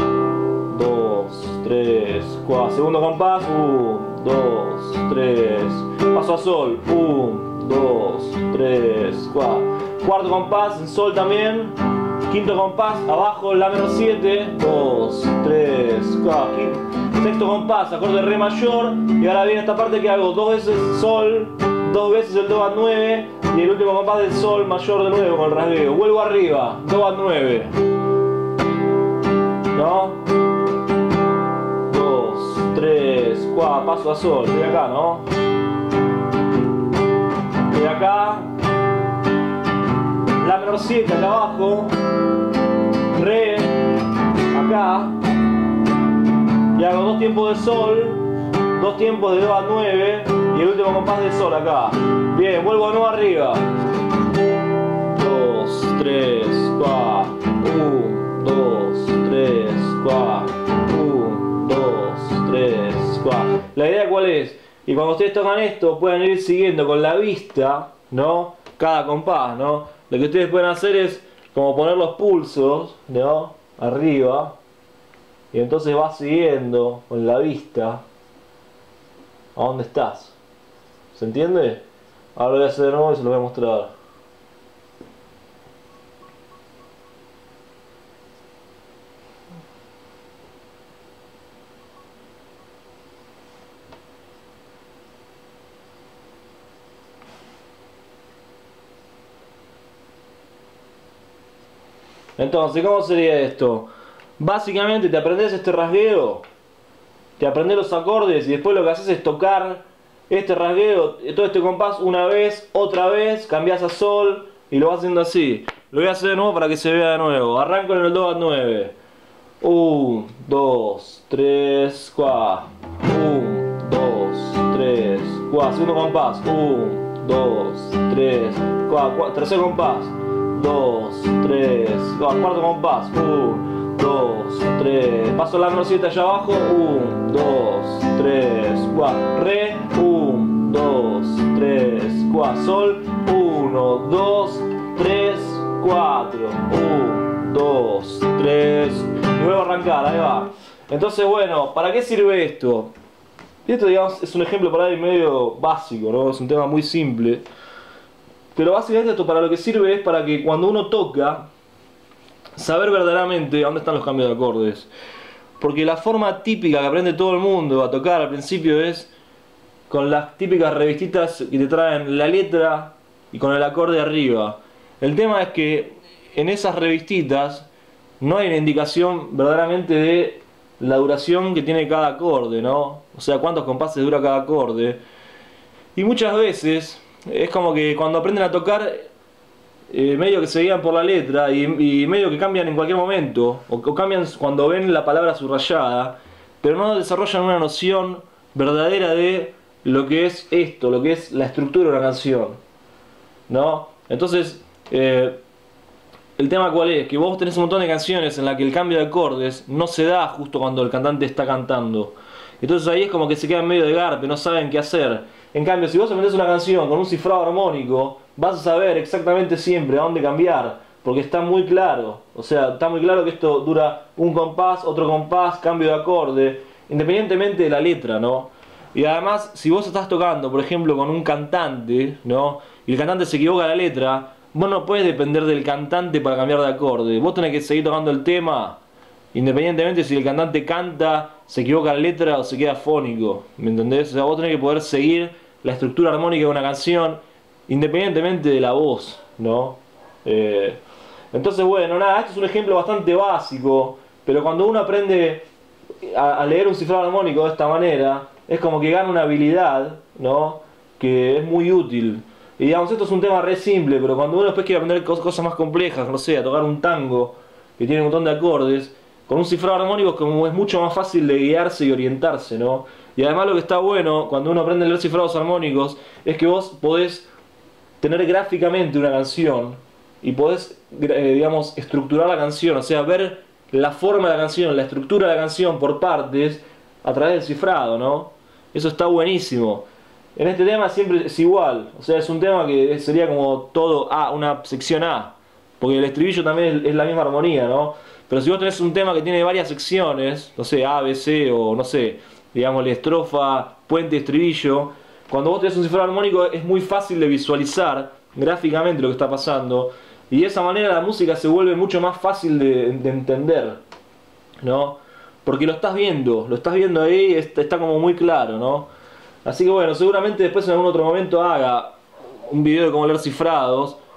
2, 3, 4, segundo compás, 1, 2, 3, paso a Sol, 1, 2, 3, 4, cuarto compás en Sol también, quinto compás, abajo La menor 7, 2, 3, 4, sexto compás, acorde Re mayor, y ahora viene esta parte que hago dos veces Sol, dos veces el Do At 9, y el último compás del Sol mayor de nuevo con el rasgueo. Vuelvo arriba, Do At 9. ¿no? 2, 3, 4, paso a sol, estoy acá, ¿no? Estoy acá, la menor 7 acá abajo, re, acá, y hago 2 tiempos de sol, 2 tiempos de do a 9 y el último compás de sol acá. Bien, vuelvo de nuevo arriba. 2, 3, 4, 1, 2, 3, 4, 1, 2, 3, 4. La idea cuál es, y cuando ustedes tocan esto pueden ir siguiendo con la vista, ¿no? Cada compás, ¿no? Lo que ustedes pueden hacer es como poner los pulsos, ¿no? Arriba, y entonces vas siguiendo con la vista a dónde estás. ¿Se entiende? Ahora lo voy a hacer de nuevo y se lo voy a mostrar. Entonces, ¿cómo sería esto? Básicamente te aprendes este rasgueo, te aprendes los acordes y después lo que haces es tocar este rasgueo, todo este compás una vez, otra vez, cambias a sol y lo vas haciendo así. Lo voy a hacer de nuevo para que se vea de nuevo. Arranco en el do a 9. 1, 2, 3, 4. 1, 2, 3, 4. Segundo compás. 1, 2, 3, 4. Tercer compás. 2, 3, 4. Cuarto compás. 1, 2, 3. Paso la menor 7 allá abajo. 1, 2, 3, 4. Re. 1, 2, 3, 4. Sol. 1, 2, 3, 4. 1, 2, 3. Y vuelvo a arrancar, ahí va. Entonces, bueno, ¿para qué sirve esto? Esto, digamos, es un ejemplo por ahí medio básico, ¿no? Es un tema muy simple. Pero básicamente esto para lo que sirve es para que cuando uno toca, saber verdaderamente dónde están los cambios de acordes. Porque la forma típica que aprende todo el mundo a tocar al principio es con las típicas revistitas que te traen la letra y con el acorde arriba. El tema es que en esas revistitas no hay una indicación verdaderamente de la duración que tiene cada acorde, ¿no? O sea, cuántos compases dura cada acorde. Y muchas veces es como que cuando aprenden a tocar, medio que se guían por la letra y medio que cambian en cualquier momento, o cambian cuando ven la palabra subrayada, pero no desarrollan una noción verdadera de lo que es esto, lo que es la estructura de una canción, ¿no? Entonces, el tema cuál es, que vos tenés un montón de canciones en las que el cambio de acordes no se da justo cuando el cantante está cantando. Entonces ahí es como que se quedan medio de garpe, no saben qué hacer. En cambio, si vos aprendés una canción con un cifrado armónico, vas a saber exactamente siempre a dónde cambiar, porque está muy claro. O sea, está muy claro que esto dura un compás, otro compás, cambio de acorde, independientemente de la letra, ¿no? Y además, si vos estás tocando, por ejemplo, con un cantante, ¿no? Y el cantante se equivoca la letra, vos no puedes depender del cantante para cambiar de acorde. Vos tenés que seguir tocando el tema, independientemente si el cantante canta, se equivoca la letra o se queda fónico. ¿Me entendés? O sea, vos tenés que poder seguir la estructura armónica de una canción, independientemente de la voz, ¿no? Entonces, bueno, nada, esto es un ejemplo bastante básico, pero cuando uno aprende a leer un cifrado armónico de esta manera, es como que gana una habilidad, ¿no? Que es muy útil. Y digamos, esto es un tema re simple, pero cuando uno después quiere aprender cosas más complejas, no sé, a tocar un tango que tiene un montón de acordes, con un cifrado armónico como es mucho más fácil de guiarse y orientarse, ¿no? Y además lo que está bueno cuando uno aprende a leer cifrados armónicos es que vos podés tener gráficamente una canción y podés, digamos, estructurar la canción, o sea, ver la forma de la canción, la estructura de la canción por partes a través del cifrado, ¿no? Eso está buenísimo. En este tema siempre es igual, o sea, es un tema que sería como todo A, una sección A, porque el estribillo también es la misma armonía, ¿no? Pero si vos tenés un tema que tiene varias secciones, no sé, A, B, C, o no sé, digámosle estrofa, puente, estribillo, cuando vos tenés un cifrado armónico es muy fácil de visualizar gráficamente lo que está pasando, y de esa manera la música se vuelve mucho más fácil de entender, ¿no? Porque lo estás viendo ahí, está como muy claro, ¿no? Así que bueno, seguramente después en algún otro momento haga un video de cómo leer cifrados,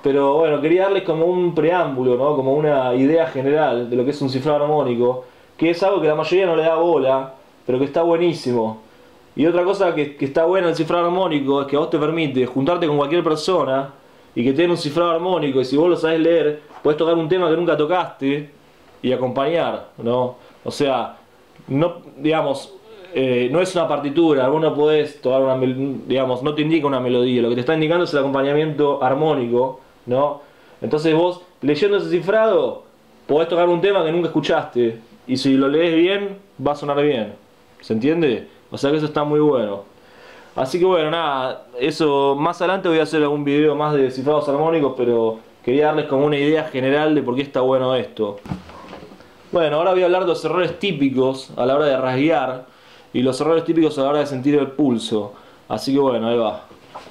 Pero bueno, quería darles como un preámbulo, ¿no? Como una idea general de lo que es un cifrado armónico, que es algo que la mayoría no le da bola, pero que está buenísimo. Y otra cosa que está buena en el cifrado armónico es que a vos te permite juntarte con cualquier persona y que tenga un cifrado armónico, y si vos lo sabés leer, podés tocar un tema que nunca tocaste y acompañar, ¿no? O sea, no, digamos, no es una partitura, vos no podés tocar una, digamos, no te indica una melodía, lo que te está indicando es el acompañamiento armónico, ¿no? Entonces vos, leyendo ese cifrado, podés tocar un tema que nunca escuchaste, y si lo lees bien, va a sonar bien, ¿se entiende? O sea que eso está muy bueno. Así que bueno, nada, eso más adelante voy a hacer algún video más de cifrados armónicos, pero quería darles como una idea general de por qué está bueno esto. Bueno, ahora voy a hablar de los errores típicos a la hora de rasguear y los errores típicos a la hora de sentir el pulso. Así que bueno, ahí va.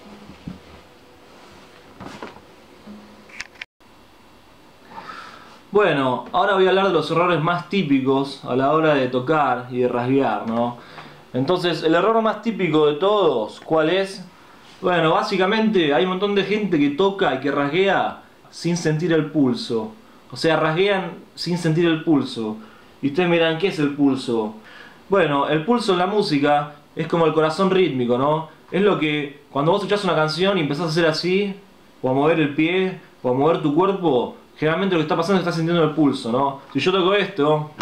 Bueno, ahora voy a hablar de los errores más típicos a la hora de tocar y de rasguear, ¿no? Entonces, el error más típico de todos, ¿cuál es? Bueno, básicamente hay un montón de gente que toca y que rasguea sin sentir el pulso. O sea, rasguean sin sentir el pulso. Y ustedes miran, ¿qué es el pulso? Bueno, el pulso en la música es como el corazón rítmico, ¿no? Es lo que cuando vos escuchás una canción y empezás a hacer así, o a mover el pie, o a mover tu cuerpo, generalmente lo que está pasando es que estás sintiendo el pulso, ¿no? Si yo toco esto,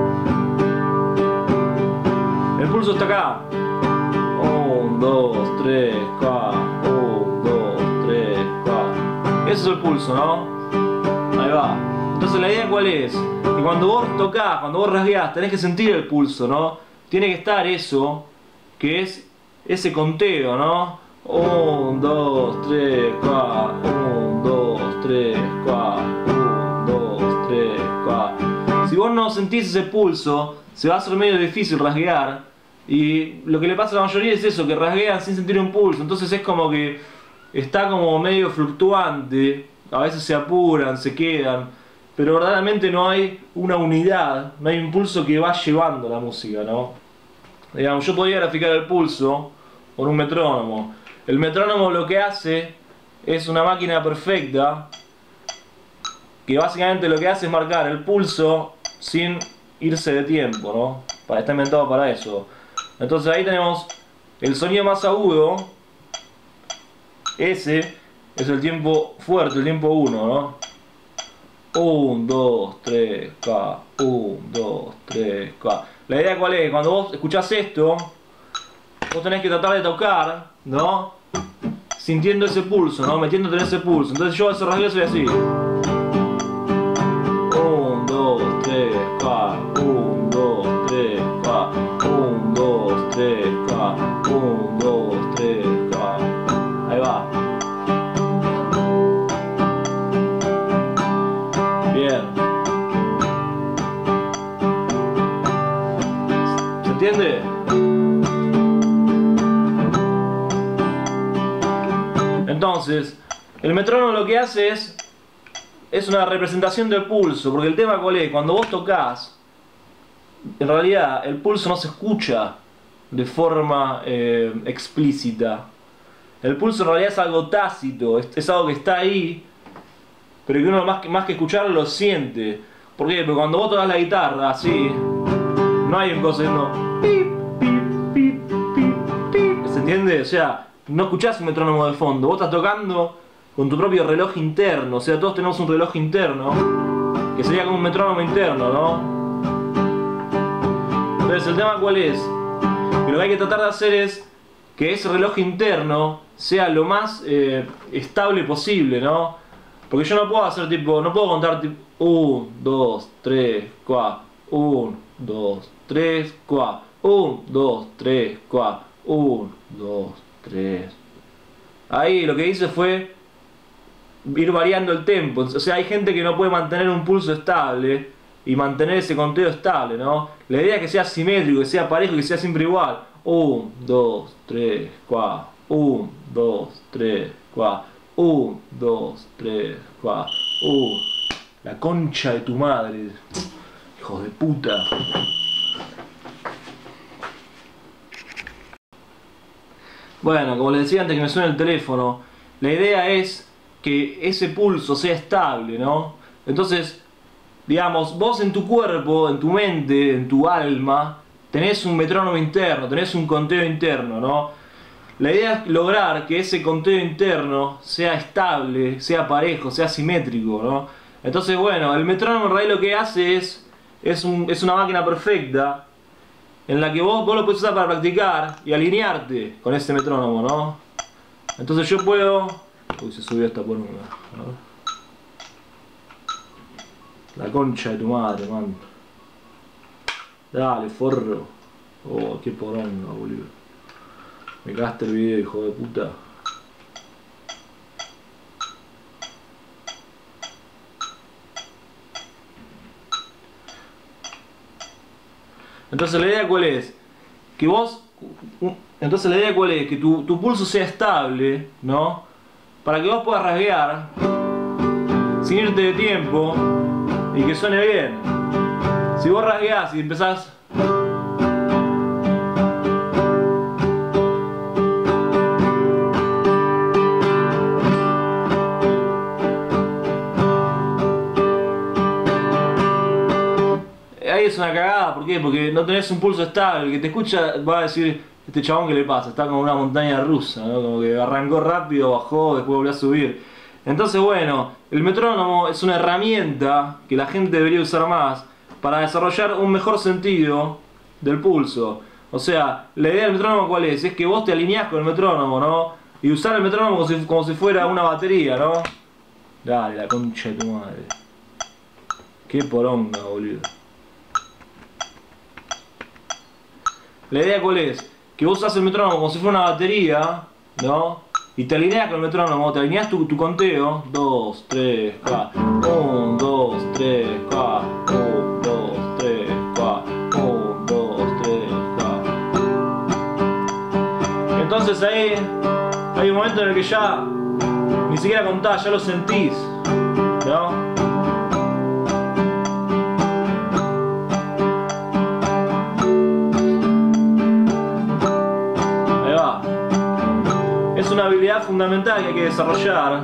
el pulso está acá. 1, 2, 3, 4. 1, 2, 3, 4. Ese es el pulso, ¿no? Ahí va. Entonces la idea cuál es, que cuando vos tocás, cuando vos rasgueás, tenés que sentir el pulso, ¿no? Tiene que estar eso, que es ese conteo, ¿no? 1, 2, 3, 4. 1, 2, 3, 4. 1, 2, 3, 4. Si vos no sentís ese pulso, se va a hacer medio difícil rasguear. Y lo que le pasa a la mayoría es eso, que rasguean sin sentir un pulso. Entonces es como que está como medio fluctuante. A veces se apuran, se quedan. Pero verdaderamente no hay una unidad, no hay un pulso que va llevando la música, ¿no? Digamos, yo podría graficar el pulso con un metrónomo. El metrónomo lo que hace es una máquina perfecta que básicamente lo que hace es marcar el pulso sin irse de tiempo, ¿no? Está inventado para eso. Entonces ahí tenemos el sonido más agudo. Ese es el tiempo fuerte, el tiempo 1, ¿no? 1, 2, 3, 4. 1, 2, 3, 4. La idea cuál es, cuando vos escuchás esto, vos tenés que tratar de tocar, ¿no? Sintiendo ese pulso, ¿no? Metiéndote en ese pulso. Entonces yo a ese rasgueo soy así. 1, 2, 3, 4. 1, 2, 3, 4. 1, 2, 3, 4. 1, 2, 3, 4. Ahí va. Bien. ¿Se entiende? Entonces, el metrónomo lo que hace es una representación del pulso, porque el tema cuál es, cuando vos tocas, en realidad el pulso no se escucha de forma explícita. El pulso en realidad es algo tácito, es algo que está ahí, pero que uno más que escucharlo lo siente. ¿Por qué? Porque cuando vos tocas la guitarra así, no hay un coso haciendo pip, pip, pip, pip, pip. ¿Se entiende? O sea, no escuchás un metrónomo de fondo, vos estás tocando con tu propio reloj interno. O sea, todos tenemos un reloj interno, que sería como un metrónomo interno, ¿no? Entonces el tema cuál es, que lo que hay que tratar de hacer es que ese reloj interno sea lo más estable posible, ¿no? Porque yo no puedo hacer tipo, no puedo contar tipo 1, 2, 3, 4, 1, 2, 3, 4, 1, 2, 3, 4, 1, 2, 3. Ahí lo que hice fue ir variando el tempo. O sea, hay gente que no puede mantener un pulso estable y mantener ese conteo estable, ¿no? La idea es que sea simétrico, que sea parejo, que sea siempre igual. 1, 2, 3, 4. 1, 2, 3, 4. 1, 2, 3, 4. La concha de tu madre. Hijo de puta. Bueno, como les decía antes que me suene el teléfono, la idea es que ese pulso sea estable, ¿no? Entonces, digamos, vos en tu cuerpo, en tu mente, en tu alma, tenés un metrónomo interno, tenés un conteo interno, ¿no? La idea es lograr que ese conteo interno sea estable, sea parejo, sea simétrico, ¿no? Entonces, bueno, el metrónomo en realidad lo que hace es una máquina perfecta en la que vos lo puedes usar para practicar y alinearte con ese metrónomo, ¿no? Entonces yo puedo... Uy, se subió esta poronga, ¿no? La concha de tu madre, man. Dale, forro. Oh, qué poronga, boludo. Me cagaste el video, hijo de puta. Entonces la idea cuál es, que vos, entonces la idea cuál es, que tu pulso sea estable, ¿no? Para que vos puedas rasguear sin irte de tiempo y que suene bien. Si vos rasgueás y empezás ahí es una cagada, ¿por qué? Porque no tenés un pulso estable, el que te escucha va a decir, este chabón que le pasa, está como una montaña rusa, ¿no? Como que arrancó rápido, bajó, después volvió a subir. Entonces bueno, el metrónomo es una herramienta que la gente debería usar más para desarrollar un mejor sentido del pulso. O sea, la idea del metrónomo ¿cuál es? Es que vos te alineás con el metrónomo, ¿no? Y usar el metrónomo como si fuera una batería, ¿no? Dale, la concha de tu madre. Qué poronga, boludo. La idea cuál es, que vos usás el metrónomo como si fuera una batería, ¿no? Y te alineas con el metrónomo, te alineas tu conteo, 2, 3, 4, 1, 2, 3, 4, 1, 2, 3, 4, 1, 2, 3, 4. Entonces ahí hay un momento en el que ya ni siquiera contás, ya lo sentís, ¿no? Es una habilidad fundamental que hay que desarrollar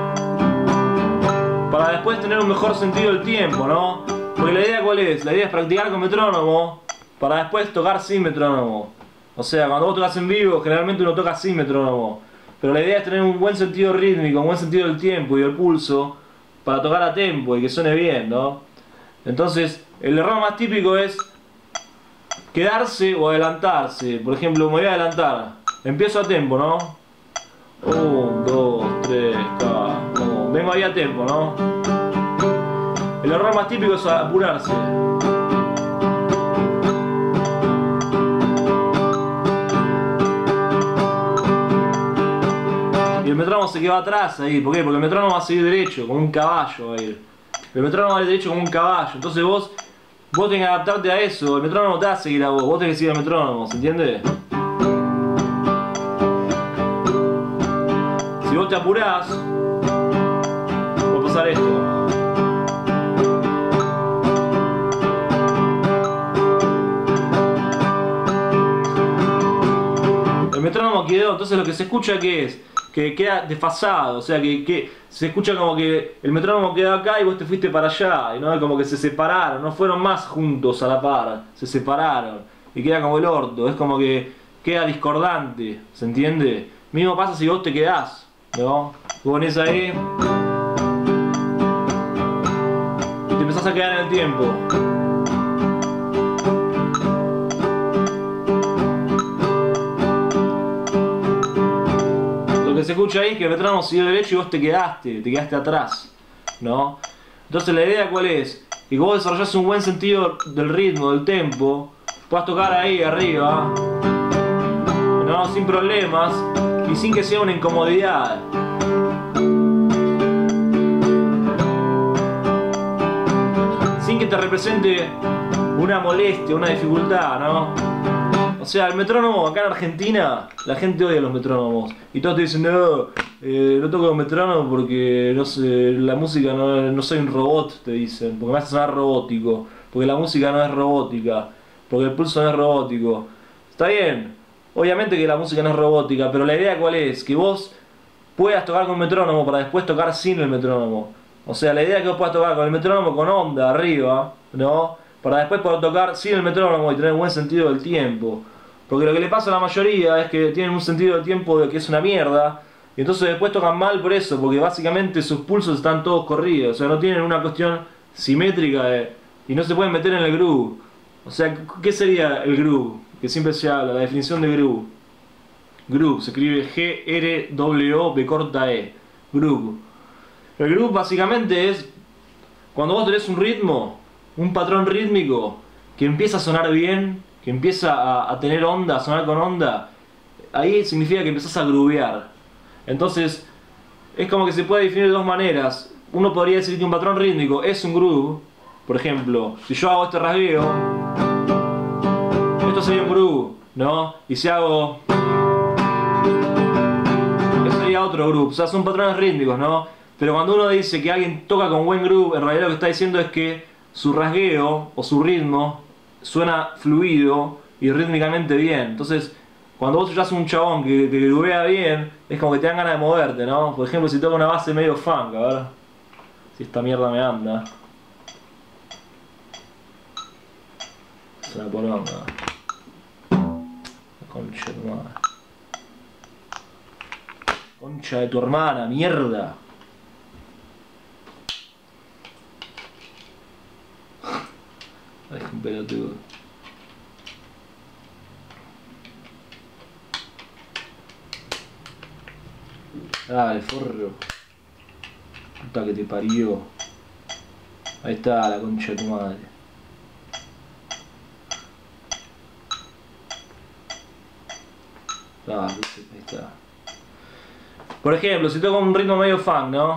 para después tener un mejor sentido del tiempo, ¿no? Porque la idea ¿cuál es? La idea es practicar con metrónomo para después tocar sin metrónomo. O sea, cuando vos tocas en vivo, generalmente uno toca sin metrónomo. Pero la idea es tener un buen sentido rítmico, un buen sentido del tiempo y del pulso para tocar a tempo y que suene bien, ¿no? Entonces, el error más típico es quedarse o adelantarse. Por ejemplo, me voy a adelantar. Empiezo a tempo, ¿no? 1, 2, 3, 4, vengo ahí a tempo, ¿no? El error más típico es apurarse. Y el metrónomo se queda atrás ahí, ¿por qué? Porque el metrónomo va a seguir derecho, como un caballo va a ir. El metrónomo va a ir derecho como un caballo, entonces vos tenés que adaptarte a eso, el metrónomo te va a seguir a vos tenés que seguir al metrónomo, ¿se entiende? Si vos te apurás, va a pasar esto. El metrónomo quedó, entonces lo que se escucha ¿qué es? Que queda desfasado, o sea que se escucha como que el metrónomo quedó acá y vos te fuiste para allá, y no como que se separaron, no fueron más juntos a la par, se separaron y queda como el orto, es como que queda discordante, ¿se entiende? Mismo pasa si vos te quedás, ¿no? Vos ponés ahí y te empezás a quedar en el tiempo. Lo que se escucha ahí es que el metrónomo siguió derecho y vos te quedaste atrás, ¿no? Entonces la idea ¿cuál es? Que vos desarrollás un buen sentido del ritmo, del tempo, puedas tocar ahí arriba, ¿no? Sin problemas y sin que sea una incomodidad. Sin que te represente una molestia, una dificultad, ¿no? O sea, el metrónomo acá en Argentina, la gente odia los metrónomos. Y todos te dicen, no toco metrónomo porque no sé, la música no soy un robot, te dicen. Porque me hace sonar robótico. Porque la música no es robótica. Porque el pulso no es robótico. Está bien, obviamente que la música no es robótica, pero la idea ¿cuál es? Que vos puedas tocar con metrónomo para después tocar sin el metrónomo. O sea, la idea es que vos puedas tocar con el metrónomo con onda arriba, ¿no? Para después poder tocar sin el metrónomo y tener un buen sentido del tiempo. Porque lo que le pasa a la mayoría es que tienen un sentido del tiempo de que es una mierda. Y entonces después tocan mal por eso, porque básicamente sus pulsos están todos corridos. O sea, no tienen una cuestión simétrica y no se pueden meter en el groove. O sea, ¿qué sería el groove? Que siempre se habla, la definición de groove. Groove, se escribe G-R-W-B corta E. Groove. El groove básicamente es cuando vos tenés un ritmo, un patrón rítmico que empieza a sonar bien, que empieza a tener onda, a sonar con onda. Ahí significa que empezás a groovear. Entonces, es como que se puede definir de dos maneras. Uno podría decir que un patrón rítmico es un groove. Por ejemplo, si yo hago este rasgueo, esto sería un groove, ¿no? Y si hago... eso sería otro groove. O sea, son patrones rítmicos, ¿no? Pero cuando uno dice que alguien toca con buen groove, en realidad lo que está diciendo es que su rasgueo o su ritmo suena fluido y rítmicamente bien. Entonces, cuando vos escuchás un chabón que groovea bien, es como que te dan ganas de moverte, ¿no? Por ejemplo, si toca una base medio funk, a ver si esta mierda me anda. Es una poronga. Concha de tu madre. Concha de tu hermana, mierda. Ay, un pelotudo. Dale, forro. Puta que te parió. Ahí está la concha de tu madre. Ah, ahí está. Por ejemplo, si toco un ritmo medio funk, ¿no?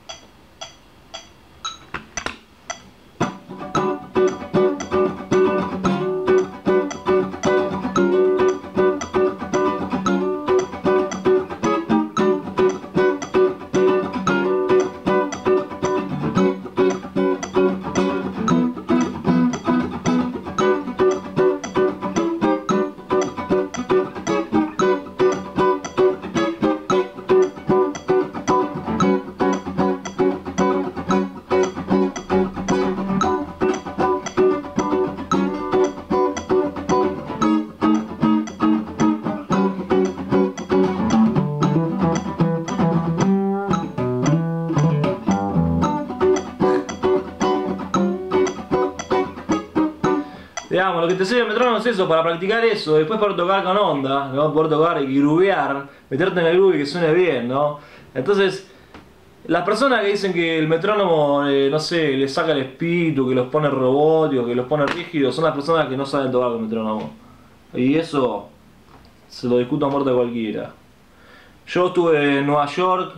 Digamos, lo que te sirve el metrónomo es eso, para practicar eso, después poder tocar con onda, ¿no? Poder tocar y groovear, meterte en el groove y que suene bien, ¿no? Entonces, las personas que dicen que el metrónomo, no sé, le saca el espíritu, que los pone robóticos, que los pone rígidos, son las personas que no saben tocar con metrónomo. Y eso se lo discuto a muerte a cualquiera. Yo estuve en Nueva York,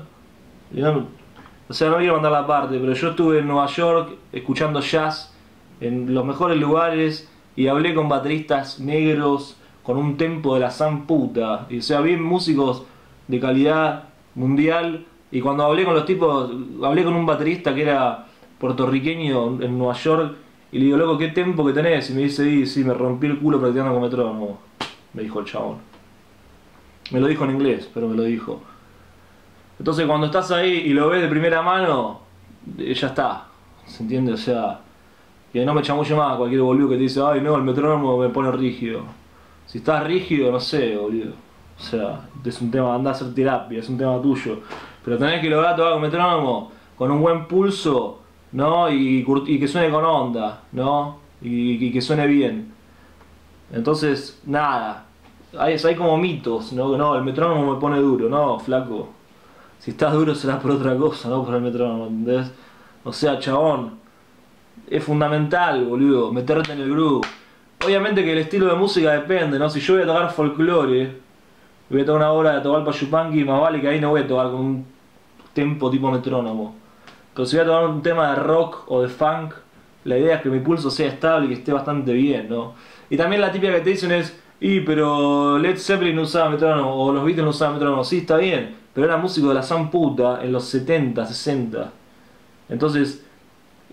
o sea, no quiero mandar la parte, pero yo estuve en Nueva York escuchando jazz en los mejores lugares y hablé con bateristas negros con un tempo de la san puta. Y, o sea, vi músicos de calidad mundial. Y cuando hablé con los tipos, hablé con un baterista que era puertorriqueño en Nueva York. Y le digo, loco, ¿qué tempo que tenés? Y me dice, sí, me rompí el culo practicando con metrónomo. Me dijo el chabón. Me lo dijo en inglés, pero me lo dijo. Entonces cuando estás ahí y lo ves de primera mano, ya está. ¿Se entiende? O sea... Y no me chamulle más cualquier boludo que te dice, ay no, el metrónomo me pone rígido. Si estás rígido, no sé, boludo. O sea, es un tema, anda a hacer terapia, es un tema tuyo. Pero tenés que lograr tocar con metrónomo, con un buen pulso, ¿no? Y que suene con onda, ¿no? Y que suene bien. Entonces, nada. Hay como mitos, ¿no? No, el metrónomo me pone duro, no, flaco. Si estás duro será por otra cosa, no por el metrónomo, ¿entendés? O sea, chabón. Es fundamental, boludo, meterte en el groove. Obviamente que el estilo de música depende, ¿no? Si yo voy a tocar folclore, voy a tocar una obra de Atahualpa Yupanqui, más vale que ahí no voy a tocar con un tempo tipo metrónomo. Pero si voy a tocar un tema de rock o de funk, la idea es que mi pulso sea estable y que esté bastante bien, ¿no? Y también la típica que te dicen es, pero Led Zeppelin no usaba metrónomo, o los Beatles no usaban metrónomo. Sí, está bien, pero era músico de la san puta en los 70, 60. Entonces...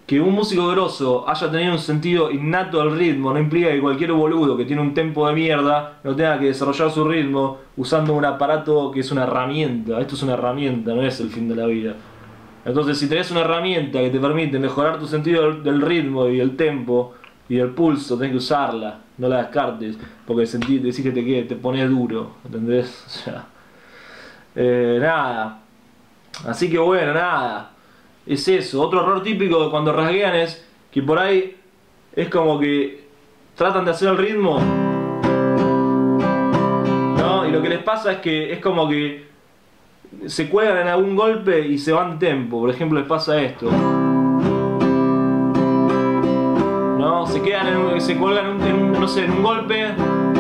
que un músico grosso haya tenido un sentido innato del ritmo no implica que cualquier boludo que tiene un tempo de mierda no tenga que desarrollar su ritmo usando un aparato que es una herramienta. Esto es una herramienta, no es el fin de la vida. Entonces, si tenés una herramienta que te permite mejorar tu sentido del ritmo y el tempo y el pulso, tenés que usarla, no la descartes, porque decís que te pone duro, ¿entendés? O sea, nada. Así que bueno, nada. Es eso. Otro error típico de cuando rasguean es que por ahí es como que tratan de hacer el ritmo, ¿no? Y lo que les pasa es que es como que se cuelgan en algún golpe y se van de tempo. Por ejemplo, les pasa esto, ¿no? Se cuelgan no sé, en un golpe.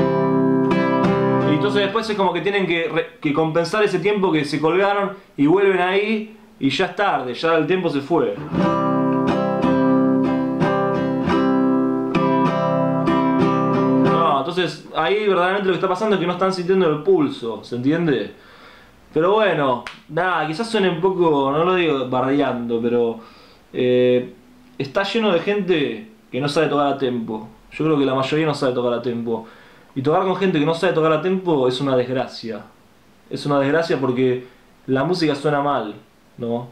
Y entonces después es como que tienen que compensar ese tiempo que se colgaron y vuelven ahí. Y ya es tarde, ya el tiempo se fue. No, entonces ahí verdaderamente lo que está pasando es que no están sintiendo el pulso, ¿se entiende? Pero bueno, nada, quizás suene un poco, no lo digo bardeando, pero está lleno de gente que no sabe tocar a tempo. Yo creo que la mayoría no sabe tocar a tempo. Y tocar con gente que no sabe tocar a tempo es una desgracia. Es una desgracia porque la música suena mal, ¿no?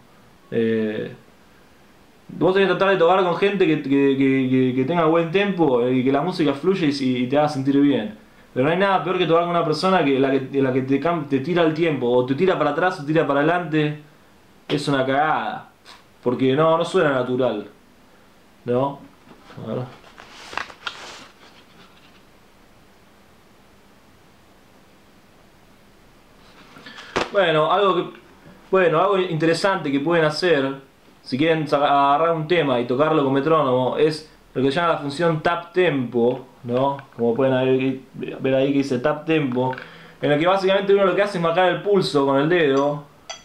Vos tenés que tratar de tocar con gente que tenga buen tempo y que la música fluya y te haga sentir bien. Pero no hay nada peor que tocar con una persona que la que te tira el tiempo, o te tira para atrás o te tira para adelante. Es una cagada. Porque no suena natural, ¿no? A ver. Algo interesante que pueden hacer, si quieren agarrar un tema y tocarlo con metrónomo, es lo que se llama la función tap tempo, ¿no? Como pueden ver ahí que dice tap tempo, en el que básicamente uno lo que hace es marcar el pulso con el dedo,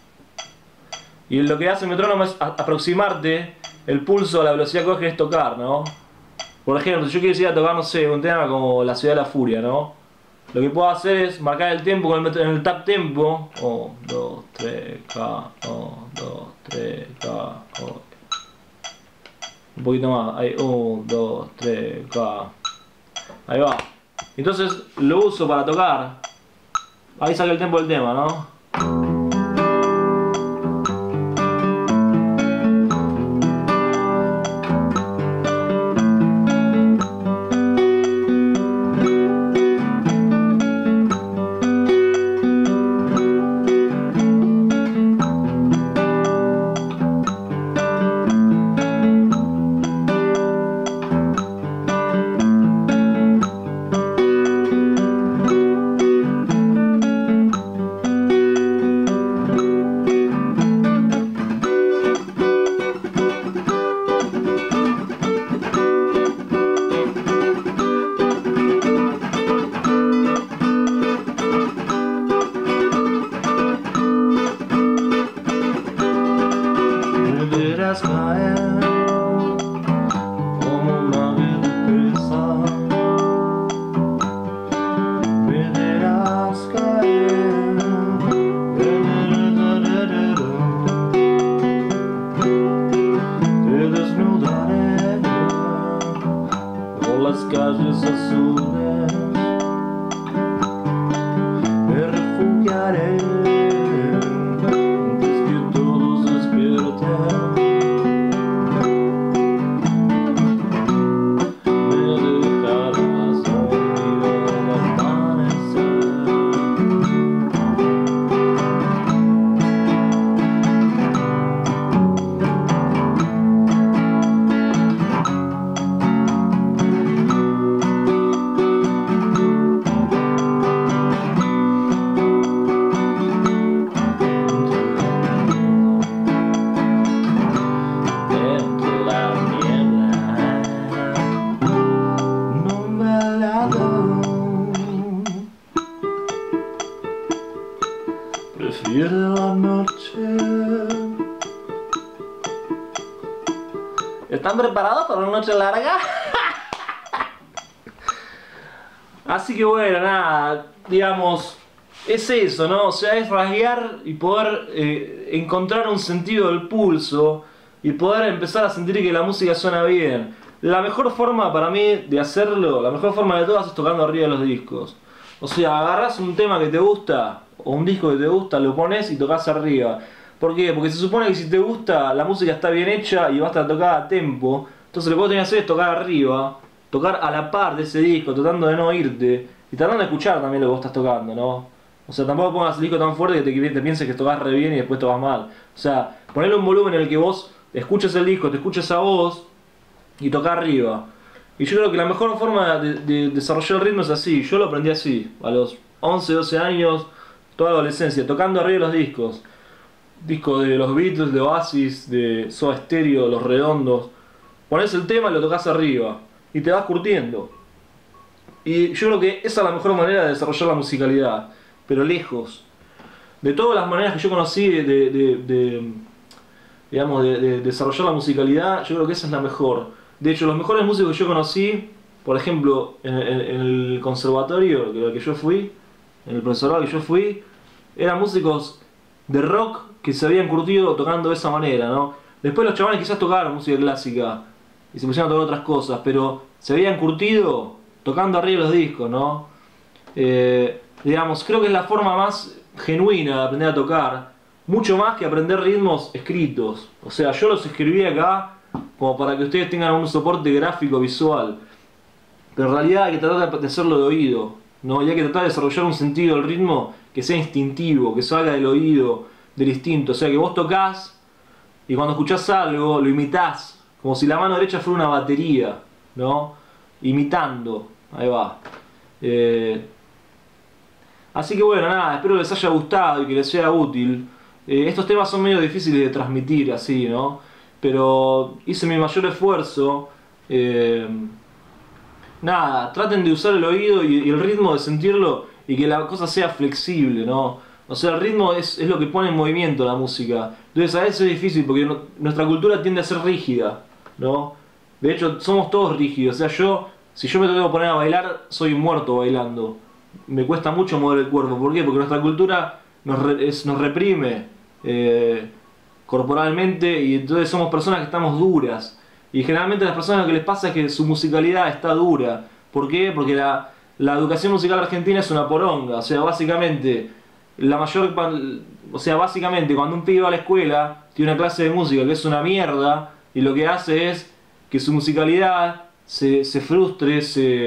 y lo que hace el metrónomo es aproximarte el pulso a la velocidad que vos querés tocar, ¿no? Por ejemplo, si yo quisiera tocar, no sé, un tema como La Ciudad de la Furia, ¿no? Lo que puedo hacer es marcar el tempo en el tap tempo. 1, 2, 3, K, 1, 2, 3, K. Un poquito más. Ahí, 1, 2, 3, K. Ahí va. Entonces lo uso para tocar. Ahí saca el tempo del tema, ¿no? calles azules me refugiaré antes que todos despierten. Me dejarás dormido al amanecer. Prefiero la noche. ¿Están preparados para una noche larga? Así que bueno, nada, digamos, es eso, ¿no? O sea, es rasguear y poder encontrar un sentido del pulso y poder empezar a sentir que la música suena bien. La mejor forma para mí de hacerlo, la mejor forma de todas es tocando arriba de los discos. O sea, agarrás un tema que te gusta, o un disco que te gusta, lo pones y tocas arriba. ¿Por qué? Porque se supone que si te gusta, la música está bien hecha y va a estar tocada a tempo. Entonces lo que vos tenés que hacer es tocar arriba, tocar a la par de ese disco, tratando de no irte, y tratando de escuchar también lo que vos estás tocando, ¿no? O sea, tampoco pongas el disco tan fuerte que te pienses que tocas re bien y después tocas mal. O sea, ponele un volumen en el que vos escuches el disco, te escuches a vos y tocar arriba. Y yo creo que la mejor forma de desarrollar el ritmo es así. Yo lo aprendí así, a los 11, 12 años, toda adolescencia, tocando arriba los discos. Discos de los Beatles, de Oasis, de Soda Stereo, Los Redondos. Pones el tema y lo tocas arriba. Y te vas curtiendo. Y yo creo que esa es la mejor manera de desarrollar la musicalidad. Pero lejos. De todas las maneras que yo conocí digamos, de desarrollar la musicalidad, yo creo que esa es la mejor. De hecho, los mejores músicos que yo conocí, por ejemplo, en el conservatorio que yo fui, en el profesorado que yo fui, eran músicos de rock que se habían curtido tocando de esa manera, ¿no? Después los chavales quizás tocaron música clásica y se pusieron a tocar otras cosas, pero se habían curtido tocando arriba los discos, ¿no? Digamos, creo que es la forma más genuina de aprender a tocar, mucho más que aprender ritmos escritos. O sea, yo los escribí acá como para que ustedes tengan un soporte gráfico visual, pero en realidad hay que tratar de hacerlo de oído, ¿no? Y hay que tratar de desarrollar un sentido del ritmo que sea instintivo, que salga del oído, del instinto. O sea, que vos tocás y cuando escuchás algo lo imitás, como si la mano derecha fuera una batería, ¿no? Imitando, ahí va. Así que bueno, nada, espero que les haya gustado y que les sea útil. Estos temas son medio difíciles de transmitir así, ¿no? Pero hice mi mayor esfuerzo. Nada, traten de usar el oído y el ritmo, de sentirlo y que la cosa sea flexible, ¿no? O sea, el ritmo es lo que pone en movimiento la música. Entonces a veces es difícil porque nuestra cultura tiende a ser rígida, ¿no? De hecho, somos todos rígidos. O sea, si yo me tengo que poner a bailar, soy un muerto bailando. Me cuesta mucho mover el cuerpo. ¿Por qué? Porque nuestra cultura nos reprime corporalmente y entonces somos personas que estamos duras. Y generalmente a las personas lo que les pasa es que su musicalidad está dura. ¿Por qué? Porque la educación musical argentina es una poronga. O sea, básicamente, básicamente cuando un pibe va a la escuela, tiene una clase de música que es una mierda, y lo que hace es que su musicalidad se frustre,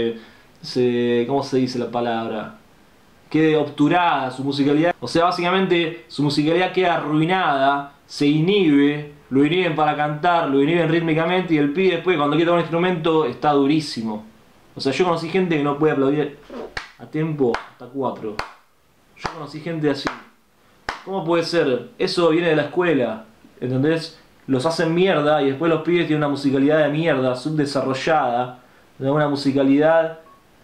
¿cómo se dice la palabra? Quede obturada su musicalidad. O sea, básicamente su musicalidad queda arruinada, se inhibe, lo inhiben para cantar, lo inhiben rítmicamente y el pibe después cuando quiere tocar un instrumento está durísimo. O sea, yo conocí gente que no puede aplaudir a tiempo hasta 4. Yo conocí gente así. ¿Cómo puede ser? Eso viene de la escuela, ¿entendés? Los hacen mierda y después los pibes tienen una musicalidad de mierda, subdesarrollada, una musicalidad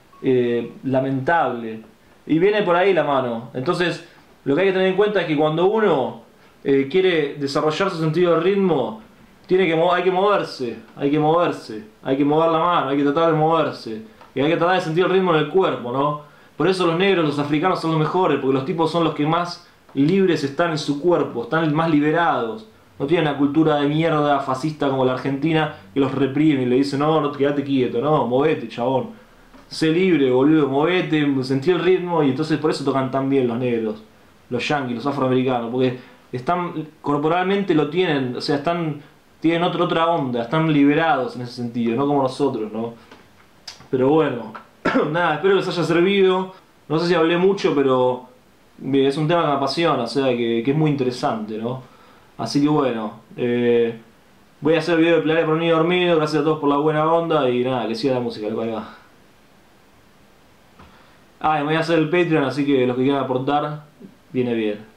lamentable. Y viene por ahí la mano. Entonces, lo que hay que tener en cuenta es que cuando uno quiere desarrollar su sentido de ritmo, hay que moverse, hay que mover la mano, hay que tratar de moverse. Y hay que tratar de sentir el ritmo en el cuerpo, ¿no? Por eso los negros, los africanos son los mejores, porque los tipos son los que más libres están en su cuerpo, están más liberados. No tienen una cultura de mierda fascista como la Argentina que los reprime y le dice no, quédate quieto, no, movete, chabón. Sé libre, boludo, movete, sentí el ritmo y entonces por eso tocan tan bien los negros, los yanquis, los afroamericanos, porque corporalmente lo tienen, o sea, tienen otra onda, están liberados en ese sentido, no como nosotros, ¿no? Pero bueno, nada, espero que les haya servido. No sé si hablé mucho, pero es un tema que me apasiona, o sea, que es muy interesante, ¿no? Así que bueno, voy a hacer el video de Planeta por un niño dormido. Gracias a todos por la buena onda y nada, que siga la música, loco, ahí va. Y me voy a hacer el Patreon, así que los que quieran aportar, viene bien.